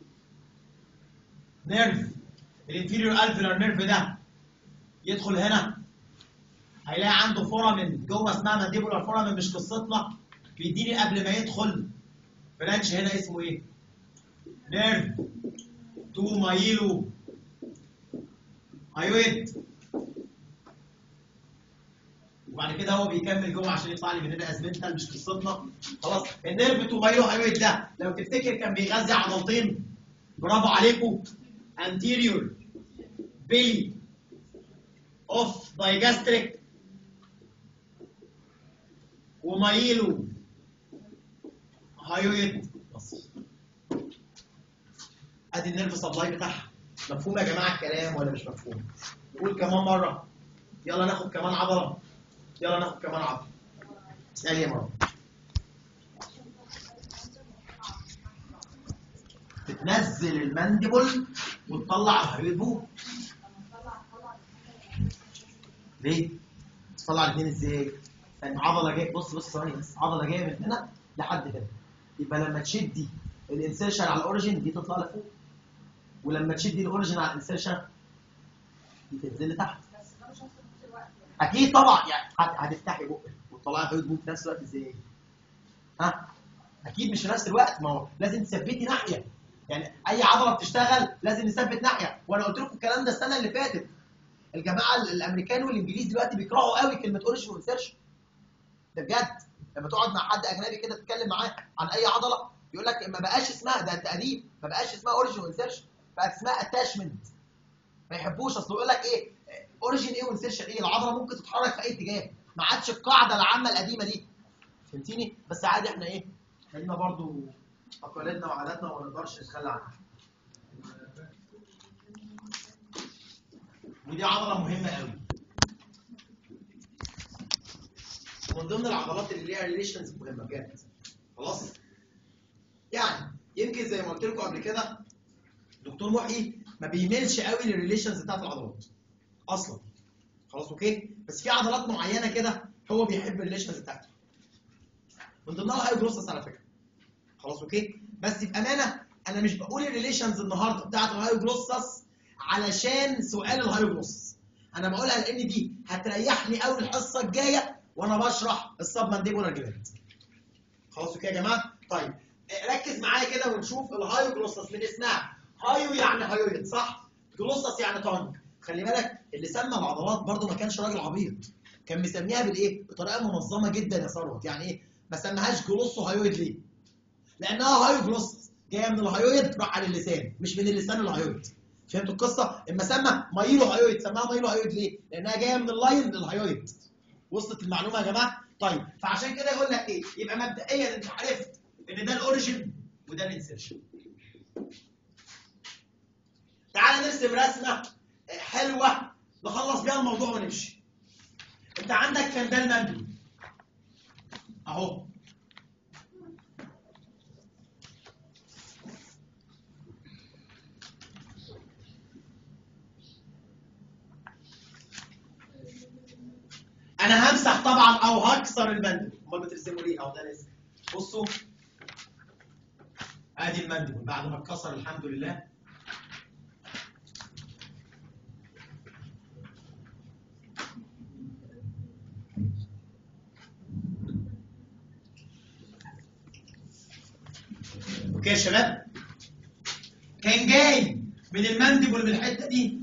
نيرف. الانفيريور alveolar نيرف ده يدخل هنا هيلاقي عنده فورامين جوه اسمها مانديبولار فورامين، مش قصتنا. بيديني قبل ما يدخل برانش هنا اسمه ايه؟ نيرف تو مايلو هايويد. وبعد كده هو بيكمل جوه عشان يطلع لي من هنا ازمنتال، مش قصتنا. خلاص، النيرف تو مايلو هايويد ده لو تفتكر كان بيغذي عضلتين. برافو عليكم. anterior belly of digastric ومايلو هايويد. ادي النيرف سبلاي بتاعها. مفهوم يا جماعه الكلام ولا مش مفهوم؟ نقول كمان مره. يلا ناخد كمان عضله. يلا ناخد كمان عضله. اسال يا مره. بتنزل المانديبل وتطلع الهايويد بون. ليه؟ تطلع الاثنين ازاي؟ يعني عضله جايه، بص بص ثواني بس، عضله جايه من هنا لحد هنا. يبقى لما تشدي الانسيرشن على الاوريجن دي تطلع لفوق، ولما تشدي الاوريجن على الانسيرشن دي تنزل لتحت. اكيد طبعا. يعني هتفتحي بقك وتطلعي الهايويد بون في نفس الوقت ازاي؟ ها؟ اكيد مش في نفس الوقت، ما هو لازم تثبتي ناحيه. يعني اي عضله بتشتغل لازم نثبت ناحيه. وانا قلت لكم الكلام ده السنه اللي فاتت. الجماعه الامريكان والانجليز دلوقتي بيكرهوا قوي كلمه اوريجن وانسيرشن. ده بجد. لما تقعد مع حد اجنبي كده تتكلم معاه عن اي عضله يقول لك ما بقاش اسمها، ده انت قديم، ما بقاش اسمها اوريجن وانسيرشن، بقت اسمها اتاشمنت. ما يحبوش، اصل يقول لك ايه اوريجن ايه وانسيرشن ايه؟ العضله ممكن تتحرك في اي اتجاه، ما عادش القاعده العامه القديمه دي. فهمتيني؟ بس عادي، احنا ايه؟ خلينا برضو تقاليدنا وعاداتنا وما نقدرش نتخلى عنها. ودي عضله مهمه قوي. ومن ضمن العضلات اللي ليها ريليشنز مهمه بجد. خلاص؟ يعني يمكن زي ما قلت لكم قبل كده دكتور محي ما بيميلش قوي للريليشنز بتاعت العضلات اصلا. خلاص اوكي؟ بس في عضلات معينه كده هو بيحب الريليشنز بتاعتها. من ضمنها الهايوجلوسس على فكره. خلاص اوكي؟ بس بامانه انا مش بقول الريليشنز النهارده بتاعت الهايوجلوسس علشان سؤال الهايوجلوسس. انا بقولها لان دي هتريحني قوي الحصه الجايه وانا بشرح السب مانديبولار جلاند. خلاص كده يا جماعه؟ طيب ركز معايا كده ونشوف الهايوجلوسس من اسمها. هايو يعني هايويد صح؟ جلوسس يعني تانج. خلي بالك اللي سمى العضلات برضو ما كانش راجل عبيط، كان مسميها بالايه؟ بطريقه منظمه جدا يا ثروت. يعني ايه؟ ما سماهاش جلوسو هايويد ليه؟ لانها هايوجلوسس جايه من الهايويد راح على اللسان، مش من اللسان الهايويد. فهمتوا القصه؟ اما سمى مايلو هايويد سماها مايلو هايويد ليه؟ لانها جايه من اللاين للهايويد. وصلت المعلومه يا جماعه؟ طيب فعشان كده يقول لك ايه؟ يبقى مبدئيا انت عرفت ان ده الاوريجن وده الانسيرشن. تعال نرسم رسمه حلوه نخلص بيها الموضوع ونمشي. انت عندك كان ده المندل اهو. انا همسح طبعا او هكسر المندل. امال بترسموا ليه؟ اهو ده لازم. بصوا ادي المندل بعد ما اتكسر الحمد لله. اوكي يا شباب؟ كان جاي من المندبل من الحته دي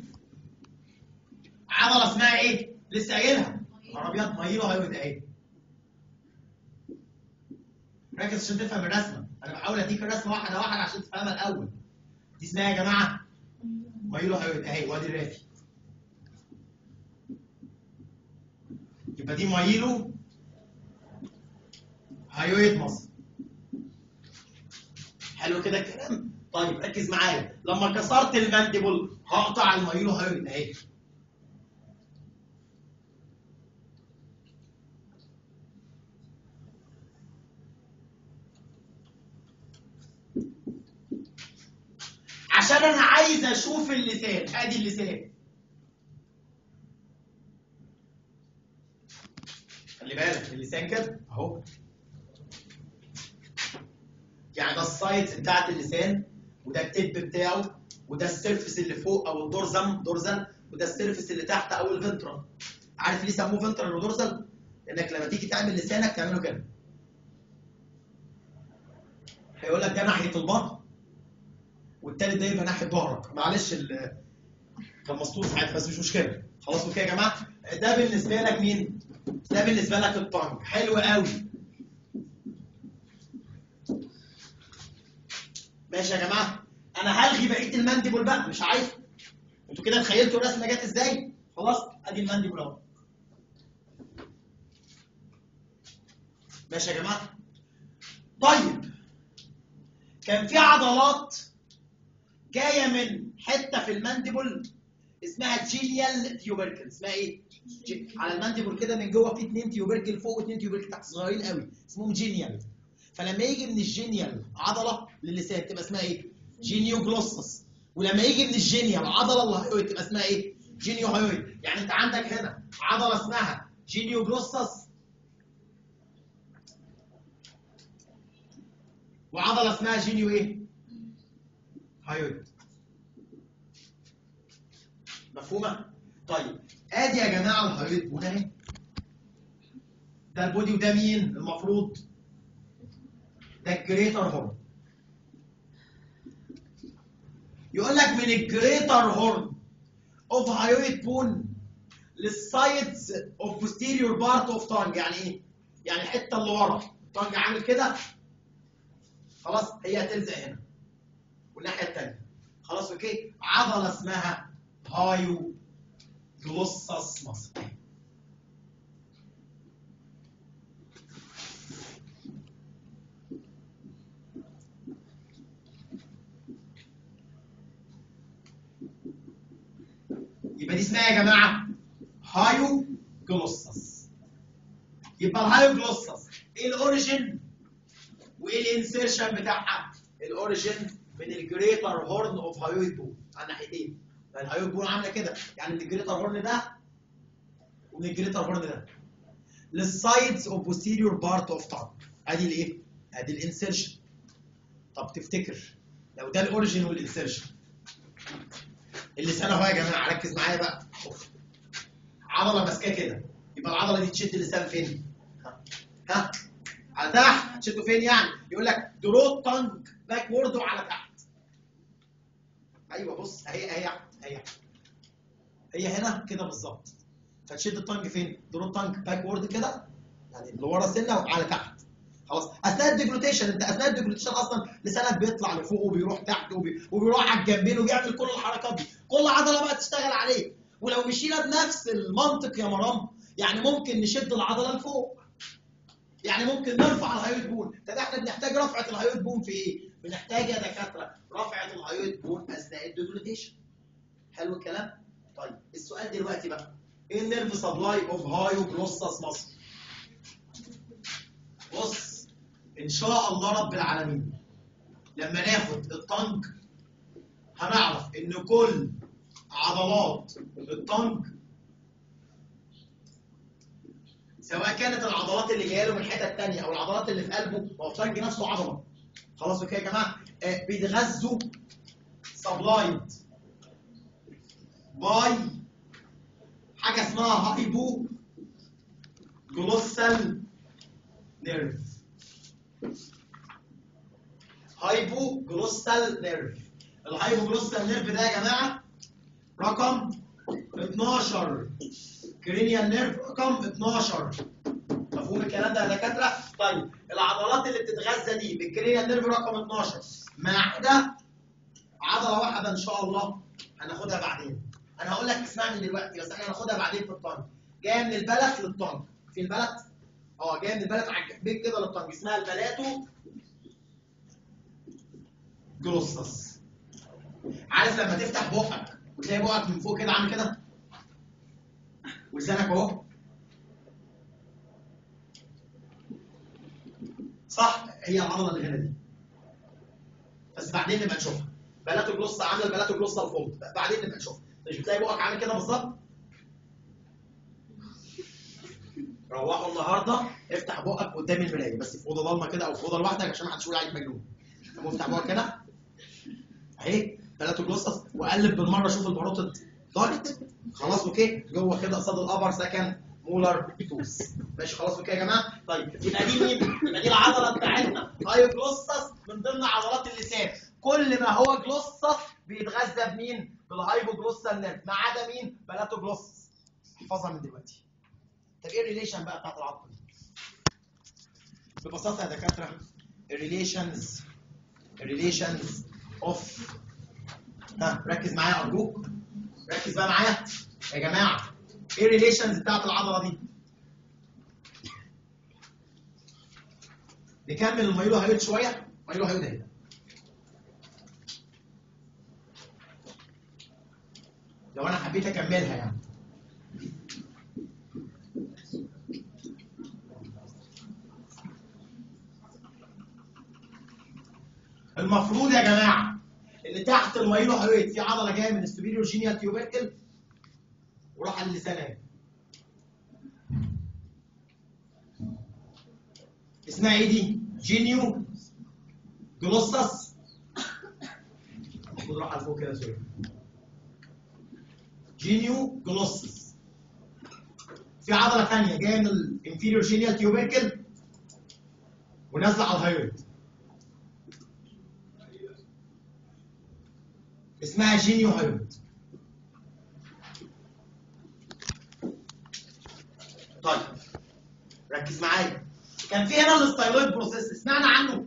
عضله اسمها ايه؟ لسه قايلها نهار ابيض مايلو هايويد اهي. ركز عشان تفهم الرسمه، انا بحاول اديك الرسمه واحده واحده عشان تفهمها الاول. دي اسمها يا جماعه مايلو هايويد اهي، وادي الرافي. يبقى دي مايلو هايويد مصر. حلو كده الكلام؟ طيب ركز معايا، لما كسرت المانديبل هقطع المايلو هايويد اهي. عشان انا عايز اشوف اللسان، ادي اللسان. خلي بالك اللسان كده اهو. يعني ده السايدز بتاعت اللسان، وده التب بتاعه، وده السيرفس اللي فوق او الدورزم دورزل، وده السيرفس اللي تحت او الفنترال. عارف ليه سموه فنترال ودورزل؟ لانك لما تيجي تعمل لسانك تعمله كده. هيقول لك ده ناحيه البطن والتالت ده يبقى ناحيه ظهرك. معلش كان مسطول ساعتها بس مش مشكله. خلاص اوكي يا جماعه؟ ده بالنسبه لك مين؟ ده بالنسبه لك الطنج. حلو قوي. ماشي يا جماعه؟ انا هلغي بقيه المانديبل بقى مش عايز. انتوا كده تخيلتوا الرسمه جت ازاي؟ خلاص ادي المانديبل اهو. ماشي يا جماعه؟ طيب كان في عضلات جايه من حته في المانديبل اسمها جينيال تيوبركل. اسمها ايه؟ على المانديبل كده من جوه في اثنين تيوبركل فوق واثنين تيوبركل تحت صغيرين قوي اسمهم جينيال. فلما يجي من الجينيال عضله للسان تبقى اسمها ايه؟ جينيوجلوسس. ولما يجي من الجينيال عضله الهايويد تبقى اسمها ايه؟ جينيو هايويد. يعني انت عندك هنا عضله اسمها جينيوجلوسس وعضله اسمها جينيو ايه؟ هايويد. مفهومه؟ طيب ادي يا جماعه الهايويد بون اهي. ده البودي وده مين المفروض؟ ده الجريتر هورن. يقول لك من الجريتر هورن اوف هايويد بون للسايدز اوف بوستيريور بارت اوف تانج. يعني ايه؟ يعني الحته اللي ورا تانج عامل كده خلاص هي هتلزق هنا والناحيه الثانيه. خلاص اوكي؟ عضله اسمها هايو جلوسس مصر. يبقى دي اسمها يا جماعه هايو جلوسس. يبقى الهايو جلوسس ايه الاوريجن وايه الانسيرشن بتاعها؟ الاوريجن من الجريتر هورن اوف هايويد بون على ناحيتين. الهايويد بون عامله كده، يعني من الجريتر هورن ده ومن الجريتر هورن ده للسايدز اوف بوستيريور بارت اوف تانج. ادي الايه؟ ادي الانسيرشن. طب تفتكر لو ده الاوريجن والانسيرشن اللسان اهو يا جماعه، ركز معايا بقى. عضله ماسكاه كده، يبقى العضله دي تشد اللسان فين؟ ها؟ على تحت. تشده فين يعني؟ يقول لك درو تانج باكورد وعلى تحت. ايوه بص اهي اهي اهي هي هنا كده بالظبط. فتشد التانج فين؟ درو التانج باكورد كده، يعني لورا سنه وعلى تحت. خلاص. اثناء الديجلوتيشن، انت اثناء الديجلوتيشن اصلا لسانك بيطلع لفوق وبيروح تحت وبي... وبيروح على الجنبين وبيعمل كل الحركات دي، كل عضله بقى تشتغل عليه. ولو مشينا بنفس المنطق يا مرام، يعني ممكن نشد العضله لفوق، يعني ممكن نرفع الهايويد بون. طب احنا بنحتاج رفعه الهايويد بون في ايه؟ بنحتاج يا دكاتره رفعه الهايويد بون اثناء الديجلوتيشن. حلو الكلام؟ طيب السؤال دلوقتي بقى، ايه النيرف سبلاي اوف هايوجلوسس مصر؟ بص ان شاء الله رب العالمين لما ناخد الطنج هنعرف ان كل عضلات الطنج، سواء كانت العضلات اللي جايه له من الحته الثانيه او العضلات اللي في قلبه، ما هو الطنج نفسه عضله. خلاص كده يا جماعه؟ آه بيتغذوا سبلايد باي حاجه اسمها هايبو جلوسال نيرف. هايبو جلوسال نيرف. الهايبو جلوسال نيرف ده يا جماعه رقم اتناشر، كرينيال نيرف رقم اتناشر. مفهوم الكلام ده يا دكاتره؟ طيب العضلات اللي بتتغذى دي بالكرينيال نيرف رقم اتناشر ما عدا عضله واحده ان شاء الله هناخدها بعدين. انا هقول لك اسمعني دلوقتي بس احنا هناخدها بعدين في الطنج. جايه من البلت للطنج. في البلت؟ اه جايه من البلت على الجنبين كده للطنج، اسمها البلاتو جلوسس. عارف لما تفتح بقك وتلاقي بقك من فوق كده عامل كده ولسانك اهو، صح؟ هي العضله اللي هنا دي، بس بعدين نبقى نشوفها. بلاتو جلوسس عامله البلاتو جلوسس الفولد، بعدين نبقى نشوفها. مش بتلاقي بقك عامل كده بالظبط؟ روحوا النهارده افتح بقك قدام المرايه، بس في اوضه ضلمه كده او في اوضه لوحدك عشان ما حدش يقول عليك مجنون. طب افتح بقك كده اهي بلاتو جلوسس، وقلب بالمره شوف الباروتد ضاغط. خلاص اوكي؟ جوه كده قصاد الابر سكن مولر توس. ماشي خلاص اوكي يا جماعه؟ طيب يبقى دي مين؟ يبقى دي العضله بتاعتنا هايوجلوسس من ضمن عضلات اللسان. كل ما هو جلوسس بيتغذى بمين؟ بالهايبوجلوسال نيرف، ما عدا مين؟ بلاتو جلوسس. احفظها من دلوقتي. طب ايه الريليشن بقى بتاعت العضله دي؟ ببساطه يا دكاتره الريليشنز الريليشنز اوف، ها ركز معايا ارجوك، ركز بقى معايا يا جماعه. ايه الريليشنز بتاعت العضله دي؟ نكمل المايلو هايويد شويه. مايلو هايويد اهي. لو انا حبيت اكملها يعني. المفروض يا جماعه ان تحت المايلو هايويد في عضله جايه من السوبيريور جينيال تيوبركل وراح اللسان اهي. اسمها ايه دي؟ جينيو جلوسس. المفروض راح على فوق كده سوري. جينيو جلوسس. في عضله ثانيه جايه من الانفيريور جينيال تيوبركل ونازله على الهايويد اسمها جينيو هايويد. طيب ركز معايا. كان في هنا الستايلويد بروسيس، سمعنا عنه؟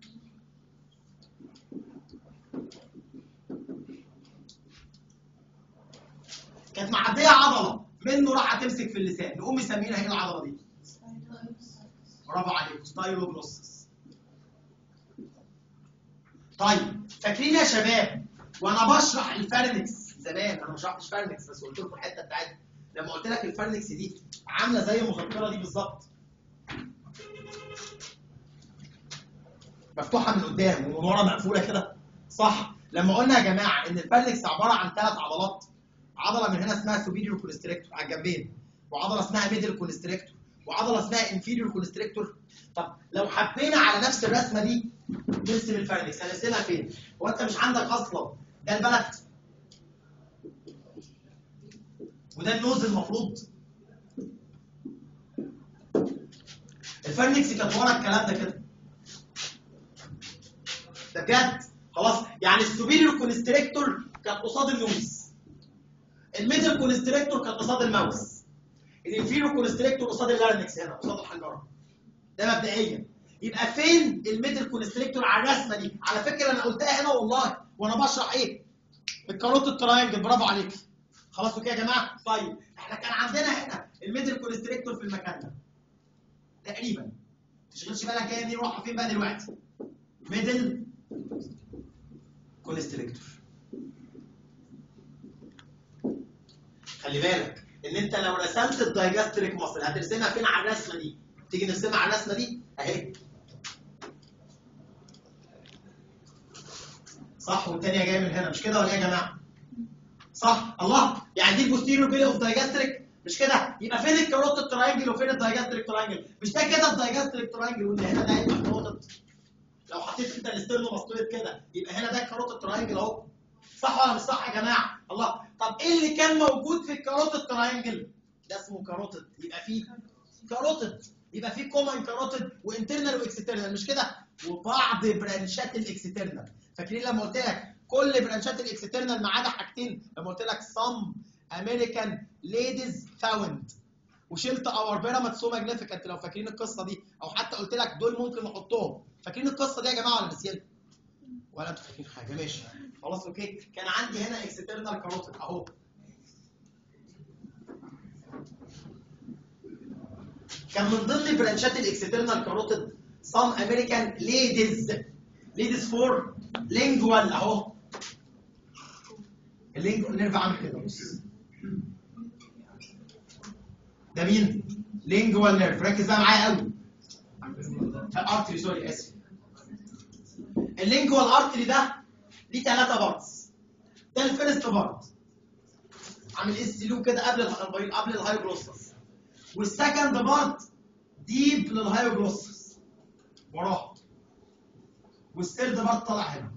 كانت معديه عضله منه راح تمسك في اللسان، نقوم مسمينها ايه العضله دي؟ برافو عليك، ستايلوجلوسس. طيب فاكرين يا شباب وانا بشرح الفارنكس زمان، انا ما شرحتش فارنكس بس قلت لكم الحته بتاعتها، لما قلت لك الفارنكس دي عامله زي المذكره دي بالظبط، مفتوحه من قدام ومن ورا مقفوله كده، صح؟ لما قلنا يا جماعه ان الفارنكس عباره عن ثلاث عضلات، عضله من هنا اسمها سوبيريور كونستريكتور على الجنبين، وعضله اسمها ميدل كونستريكتور، وعضله اسمها انفيريور كونستريكتور. طب لو حبينا على نفس الرسمه دي نرسم الفارنكس، هنرسمها فين؟ هو انت مش عندك اصلا ده البلد؟ وده النوز المفروض. الفرنكس كانت ورا الكلام ده كده. ده بجد خلاص. يعني السوبيريور كونستريكتور كانت قصاد النوز، الميدل كونستريكتور كانت قصاد الماوس، الانفيريور كونستريكتور قصاد اللارنكس هنا قصاد الحنجره. ده مبدئيا. يبقى فين الميدل كونستريكتور على الرسمه دي؟ على فكره انا قلتها هنا والله وانا بشرح ايه؟ الكاروتيد تراينجل. برافو عليك. خلاص كده يا جماعه؟ طيب احنا كان عندنا هنا الميدل كونستريكتور في المكان ده تقريبا. ما تشغلش بالك هي دي رايحه فين بقى دلوقتي؟ ميدل كونستريكتور. خلي بالك ان انت لو رسمت الدايجاستريك ماسل هترسمها فين على الرسمه دي؟ تيجي نرسمها على الرسمه دي اهي. صح؟ والثانيه جايه من هنا مش كده ولا ايه يا جماعه؟ صح؟ الله، يعني دي البوستيريور بيلي اوف دايجاستريك مش كده؟ يبقى فين الكاروتيد تراينجل وفين الدايجاستريك تراينجل؟ مش ده كده الدايجاستريك تراينجل وان هنا ده هيبقى كاروتيد. لو حطيت انت الاسترنو ماستويد كده يبقى هنا ده الكاروتيد تراينجل اهو. صح ولا مش صح يا جماعه؟ الله، طب ايه اللي كان موجود في الكاروتيد تراينجل؟ ده اسمه كاروتيد. يبقى فيه كاروتيد، يبقى فيه كومن كاروتيد وانترنال واكسترنال مش كده؟ وبعض برانشات الاكسترنال. فاكرين لما قلت لك كل برانشات الاكسترنال ما عدا حاجتين؟ لما قلت لك some American ladies found وشلت اور بيراميد سو ماجنيفيكانت. لو فاكرين القصه دي، او حتى قلت لك دول ممكن نحطهم. فاكرين القصه دي يا جماعه ولا نسيتها؟ ولا انتوا فاكرين حاجه؟ ماشي خلاص اوكي. كان عندي هنا اكسترنال كاروتيد اهو. كان من ضمن برانشات الاكسترنال كاروتيد some American ladies ladies for lingual اهو. اللينجوال نيرف عامل كده بص. ده مين؟ لينجوال نيرف. ركز بقى معايا قوي. الارتري سوري اسف. اللينجوال ارتري ده ليه ثلاثة بارتس. ده الفيرست بارت عامل اس لو كده قبل ال قبل الهايوجلوسس. والسكند بارت ديب للهايوجلوسس وراه. والثيرد بارت طالع هنا.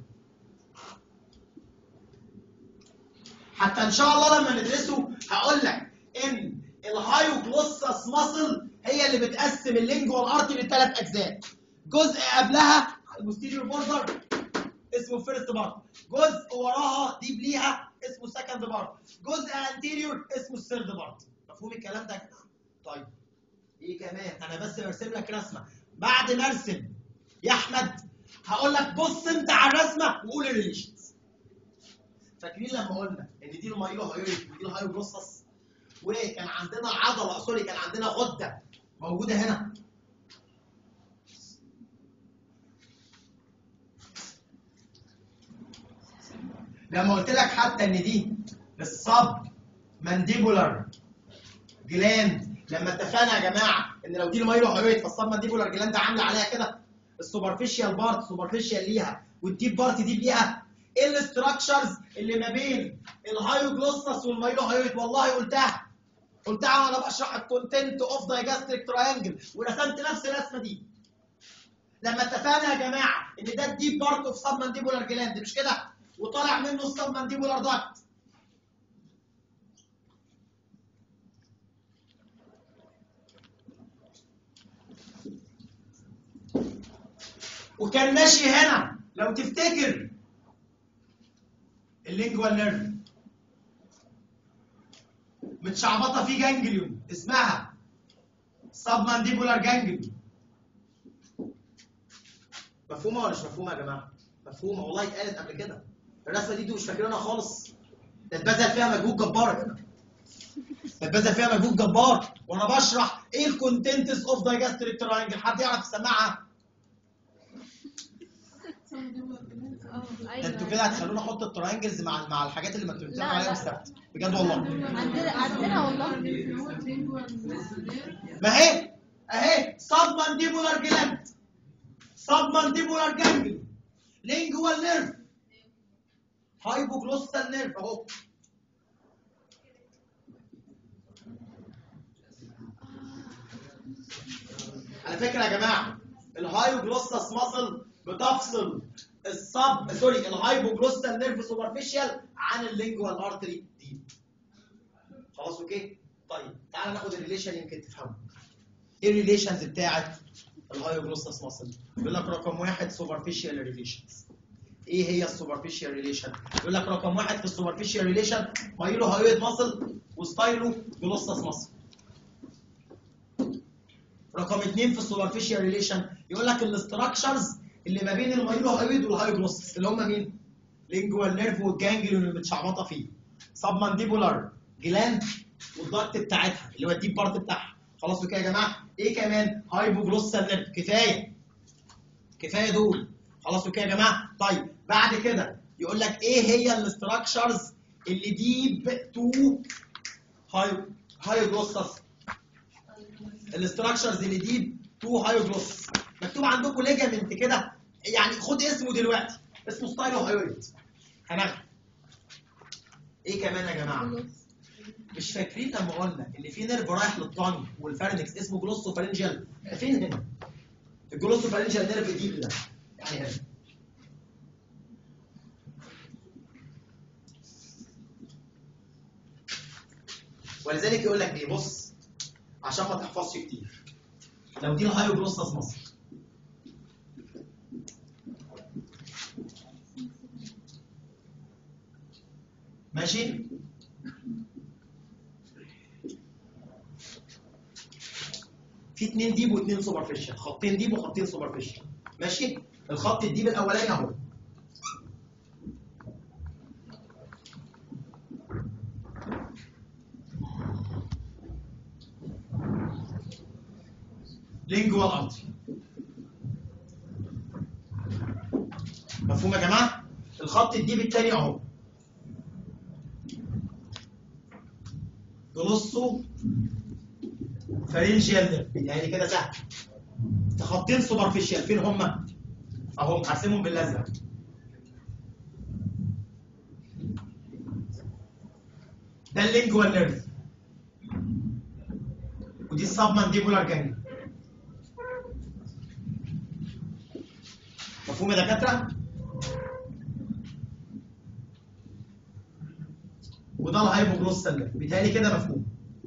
حتى ان شاء الله لما ندرسه هقول لك ان الهايوجلوسس ماسل هي اللي بتقسم اللينجوال ارتري لثلاث اجزاء. جزء قبلها البوستيريور بوردر اسمه فيرست بارت، جزء وراها ديب ليها اسمه سكند بارت، جزء انتيريور اسمه الثيرد بارت. مفهوم الكلام ده كده؟ طيب ايه كمان؟ انا بس برسم لك رسمه. بعد ما ارسم يا احمد هقول لك بص انت على الرسمه وقول الريليشنز. فاكرين لما قلنا ان دي المايلو هايويد ودي الهايوجلوسس؟ وكان عندنا عضله سوري كان عندنا غده موجوده هنا. لما قلت لك حتى ان دي السب مانديبولار جلاند، لما اتفقنا يا جماعه ان لو دي المايلو هايويد فالسب مانديبولار جلاند عامله عليها كده السوبرفيشال بارت سوبرفيشال ليها والديب بارت دي ليها. ايه الاستراكشرز اللي ما بين الهايوجلوسس والمايلو هايويد؟ والله قلتها قلتها وانا بشرح الكونتنت اوف دايجاستريك تراينجل ورسمت نفس الرسمه دي. لما اتفقنا يا جماعه ان ده الديب بارت اوف سب مانديبولار جلاند مش كده؟ وطالع منه السب مانديبولار داكت. وكان ماشي هنا لو تفتكر اللينجوال نيرف متشعبطه فيه جانجليون اسمها سب مانديبولار جانجليون. مفهومه ولا مش مفهومه يا جماعه؟ مفهومه والله اتقالت قبل كده. الرسمه دي انتوا مش فاكرينها خالص. ده اتبذل فيها مجهود جبار يا جماعه. ده اتبذل فيها مجهود جبار وانا بشرح ايه الكونتنتس اوف دايجاستريك تراينجل. حد يعرف يسمعها؟ ده انتوا كده هتخلوني احط التراينجلز مع مع الحاجات اللي ما انتوا بتتكلموا عليها السبت بجد والله. عندنا عندنا والله. ما هي اهي سب مانديبولار جلاند سب مانديبولار جانجل لينجوال نيرف هايبوجلوسال نيرف اهو. على فكره يا جماعه الهايبوجلوسال ماسل بتفصل السب سوري الهايبوجلوسال نيرف سوبرفيشال عن اللينجوال ارتري دي. خلاص اوكي؟ طيب تعالى ناخد الريليشن يمكن تفهمه. ايه الريليشنز بتاعت الهايوجلوسس ماسل؟ يقول لك رقم واحد سوبرفيشال ريليشنز. ايه هي السوبرفيشال ريليشن؟ يقول لك رقم واحد في السوبرفيشال ريليشن مايلو هايويد ماسل وستايلو جلوسس ماسل. رقم اثنين في السوبرفيشال ريليشن يقول لك الاستراكشرز اللي ما بين المايلو هايويد والهايوجلوسس اللي هم مين؟ لينجوال نيرف والجانجليون اللي متشعبطه فيه. سب مانديبولار جلاند والضغط بتاعتها اللي هو الديب بارت بتاعها. خلاص كده يا جماعه؟ ايه كمان؟ هايبوجلوسال نيرف. كفايه كفايه دول. خلاص كده يا جماعه؟ طيب بعد كده يقول لك ايه هي الاستراكشرز اللي ديب تو هاي هايوجلوسس. الاستراكشرز اللي ديب تو هايوجلوسس مكتوب عندكم ليجامنت كده، يعني خد اسمه دلوقتي، اسمه ستايلو هايويد. هناخده. ايه كمان يا جماعه؟ مش فاكرين لما قلنا اللي في نيرف رايح للطنج والفارنكس اسمه جلوسو فارنجيال؟ فين هنا؟ الجلوسو فارنجيال نيرف ديب ده يعني هنا. ولذلك يقول لك ايه؟ بص عشان ما تحفظش كتير. لو دي الهايوجلوسس ماسل ماشي؟ في اثنين ديب واثنين سوبرفيشال، خطين ديب وخطين سوبرفيشال. ماشي؟ الخط الديب الاولاني اهو. لينجوال ارتري. مفهوم يا جماعه؟ الخط الديب الثاني اهو. جلوسو فارنجيال نيرف. يعني كده سهل. خطين سوبرفيشال فين هما؟ اهو هرسمهم بالازرق. ده اللينجوال نيرف ودي السب مانديبولار جانجليون. مفهوم يا دكاتره؟ وده الهايبوجلوسال نيرف. بيتهيألي كده مفهوم.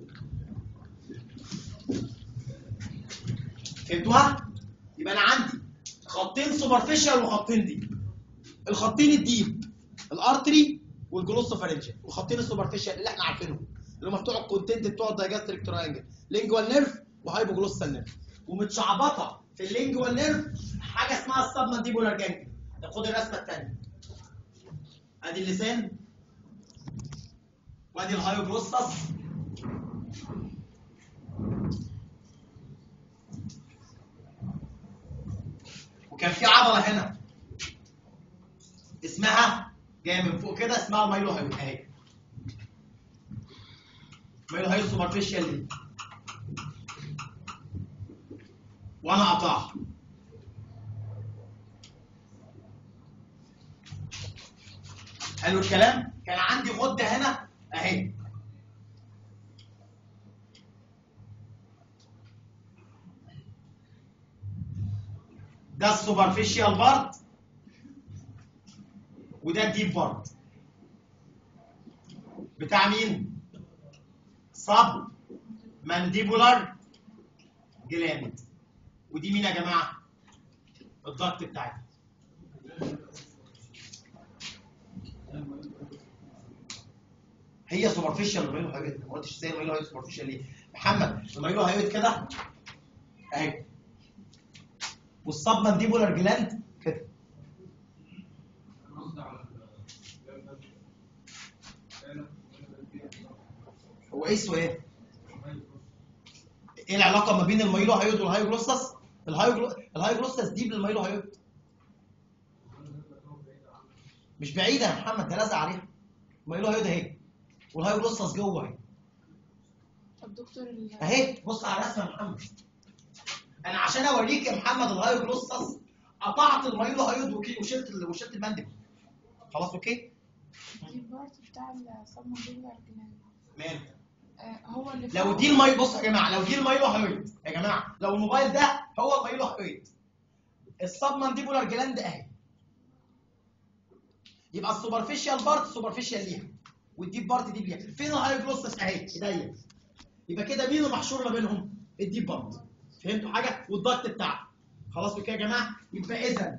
فهمتوها؟ يبقى انا عندي خطين سوبرفيشال وخطين ديب. الخطين الديب الارتري والجلوسوفارنجيال، والخطين السوبرفيشال اللي احنا عارفينهم اللي هم بتوع الكونتنت بتوع الدايجاستريك تراينجل، لينجوال نيرف وهايبوجلوسال نيرف. ومتشعبطه في اللينجوال نيرف حاجه اسمها السب مانديبولار جانجليون. طب خد الرسمه الثانيه. ادي اللسان وادي الهايوجلوسس وكان في عضله هنا اسمها جايه من فوق كده اسمها المايلو هايويد اهي. مايلو هايويد سوبرفيشال دي وانا قطعها. حلو الكلام؟ كان عندي غده هنا اهي. ده السوبرفيشال بارت وده الديب بارت بتاع مين؟ سب مانديبولار جلاند. ودي مين يا جماعه؟ الضغط بتاعتها. هي سوبرفيشال المايلو هايويد. ما قلتش ازاي المايلو هايويد سوبرفيشال ليه؟ محمد المايلو هايويد كده اهي والسب مانديبولار جلاند كده. هو ايه السؤال؟ ايه العلاقه ما بين المايلو هايويد والهايوجلوسس؟ الهايوجلوسس دي بالمايلو هايويد مش بعيده يا محمد، ده لازق عليها. المايلو هايويد اهي والهايوجلوسس جوه اهي. طب دكتور اهي بص على الرسمه يا محمد. انا عشان اوريك يا محمد الهايوجلوسس قطعت المايلو هايويد وشلت وشلت المندب. خلاص اوكي؟ البارت بتاع السب مانديبولار جلاند مال هو اللي لو دي الماي بص يا جماعه، لو دي المايلو هايويد يا جماعه، لو الموبايل ده هو المايلو هايويد، السب مانديبولار جلاند اهي، يبقى السوبرفيشال بارت سوبرفيشال ليها والديب بارت دي ليها. فين الهايوجلوسس اهي ايديا. يبقى كده مين اللي محشور ما بينهم؟ الديب بارت. فهمتوا حاجه؟ والضغط بتاعها. خلاص كده يا جماعه؟ يبقى اذا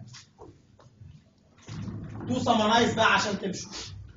تو سمرايز بقى عشان تمشوا.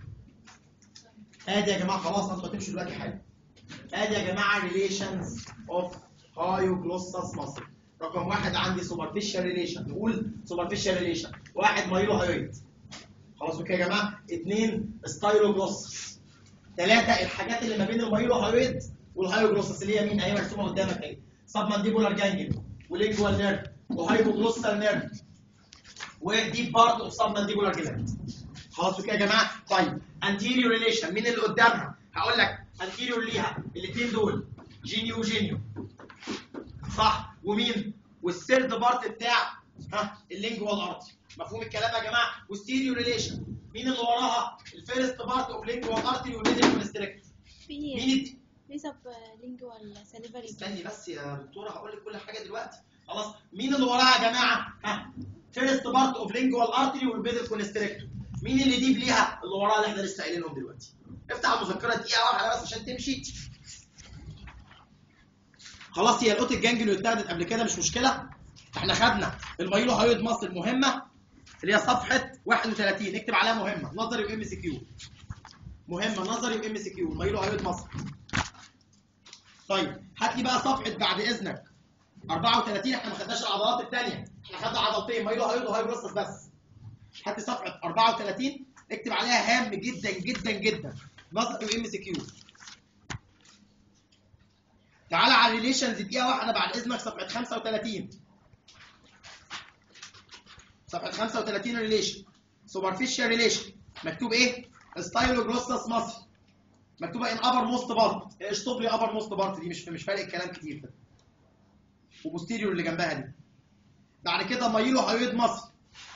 ادي يا جماعه خلاص انتوا هتمشوا دلوقتي حاجه. ادي يا جماعه ريليشنز اوف هايوجلوسس ماسل. رقم واحد عندي سوبرفيشال ريليشن، نقول سوبرفيشال ريليشن، واحد مايلو هايويد. خلاص كده يا جماعه؟ اثنين ستايلوجلوسس. ثلاثه الحاجات اللي ما بين المايلو هايويد والهايوجلوسس اللي هي مين؟ اهي مرسومه قدامك اهي. سب مانديبولار جانجل ولينجوال نيرف وهايبوجلوسال نيرف وديب بارت اوف سب مانديبولار جلاند. خلاص كده يا جماعه؟ طيب انتيريور ريليشن مين اللي قدامها؟ هقول لك انتيريور ليها الاثنين دول جينيو وجينيو صح؟ ومين؟ والثيرد بارت بتاع ها اللينجوال ارتري. مفهوم الكلام يا جماعه؟ والستيريو ريليشن مين اللي وراها؟ الفيرست بارت اوف لينجوال ارتري والميدل كونستريكتور. مين في سب لينجوال ساليفري. استني بس يا دكتوره هقول لك كل حاجه دلوقتي. خلاص مين اللي وراها يا جماعه؟ ها فيرست بارت اوف لينجوال ارتري والميدل كونستريكتور. مين اللي دي ليها؟ اللي وراها اللي احنا لسه قايلينهم دلوقتي. افتح المذكره دقيقه واحده بس عشان تمشي. خلاص هي الاوتيك جانجليو اتاخدت قبل كده مش مشكله. احنا خدنا المايلو هايويد ماسل مهمه اللي هي صفحه واحد وثلاثين، نكتب عليها مهمه نظري وام سي كيو. مهمه نظري وام سي كيو المايلو هايويد ماسل. طيب هات لي بقى صفحه بعد اذنك أربعة وثلاثين. احنا ما خدناش العضلات الثانيه، احنا خدنا عضلتين مايلو هايويد وهايوجلوسس بس. هات لي صفحه أربعة وثلاثين اكتب عليها هام جدا جدا جدا نظري وام سي كيو. تعالى على الريليشنز دقيقه واحده بعد اذنك صفحه خمسة وثلاثين. صفحه خمسة وثلاثين ريليشن سوبرفيشال ريليشن مكتوب ايه؟ ستايلوجلوسس ماسل مكتوبه ان ابر موست بارت. اشطب لي ابر موست بارت دي مش مش فارق الكلام كتير ده. وبوستيريور اللي جنبها دي. بعد كده مايلو هايويد ماسل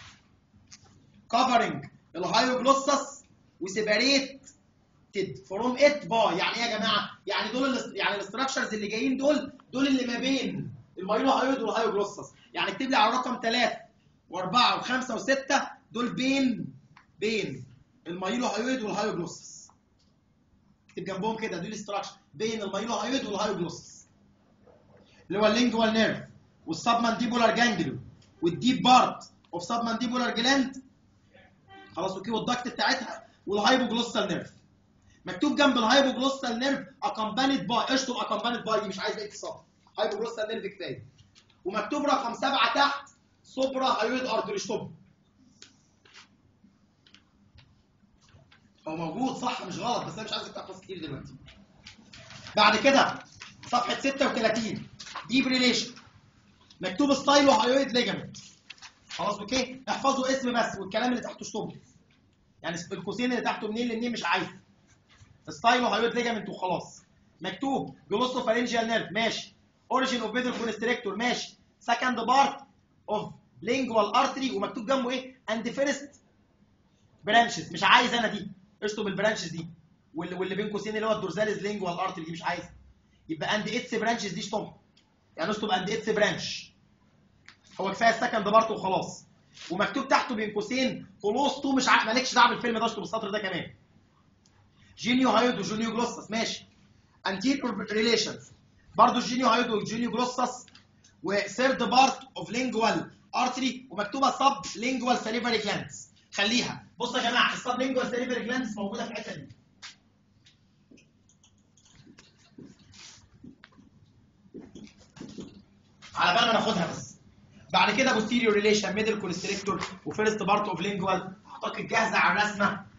كفرنج الهايوجلوسس وسيباريت فروم ات باي. يعني ايه يا جماعه؟ يعني دول ال يعني الاستراكشرز اللي جايين دول دول اللي ما بين المايلو هايويد والهايوجلوسس. يعني اكتب لي على رقم ثلاثة وأربعة وخمسة وستة دول بين بين المايلو هايويد والهايوجلوسس. اكتب جنبهم كده دول الاستراكشر بين المايلو هايويد والهايوجلوسس اللي هو اللينجوال نيرف والسب مانديبولار جانجليو والديب بارت اوف سب مانديبولار جلاند. خلاص اوكي والضغط بتاعتها والهايبوجلوسال نيرف. مكتوب جنب الهايبوجلوسال نيرف اكمبانيد باي. اشطب اكمبانيد باي دي مش عايز بقيه الصف. هايبوجلوسال نيرف كفايه. ومكتوب رقم سبعة تحت سوبرا هايويد ارتري. اشطب. هو موجود صح مش غلط بس انا مش عايز احفظ كتير دلوقتي. بعد كده صفحه ستة وثلاثين ديب ريليشن مكتوب ستايلو هايويد ليجامنت. خلاص اوكي؟ احفظوا اسم بس والكلام اللي تحته اشطبه. يعني القوسين اللي تحته منين لمنين مش عايز. ستايلو هايويد ليجامنت وخلاص. مكتوب جلوسو فارنجيال نيرف ماشي. اوريجين اوف ميدل كونستريكتور ماشي. سكند بارت اوف لينجوال ارتري ومكتوب جنبه ايه؟ اند فيرست برانشز. مش عايز انا دي. اشطب البرانشز دي واللي, واللي بين قوسين اللي هو الدورزاليز لينجوال ارتري دي مش عايز. يبقى اند اتس برانشز دي اشطبها. يعني اشطب اند اتس برانش. هو كفايه السكند بارت وخلاص. ومكتوب تحته بين قوسين كلوز تو مش عارف مالكش دعوه بالفيلم ده. اشطب السطر ده كمان. جينيو هايود وجونيو جلوسس ماشي. انتيريور ريليشنز برضه جينيو هايود وجونيو جلوسس وثيرد بارت اوف لينجوال ارتري ومكتوبه سب لينجوال ساليفري جلاندز. خليها. بصوا يا جماعه السب لينجوال ساليفري جلاندز موجوده في الحته دي. على بال ما ناخدها بس. بعد كده بوستيريور ريليشن ميدل كونستريكتور وفيرست بارت اوف لينجوال. اعتقد جاهزه على الرسمه.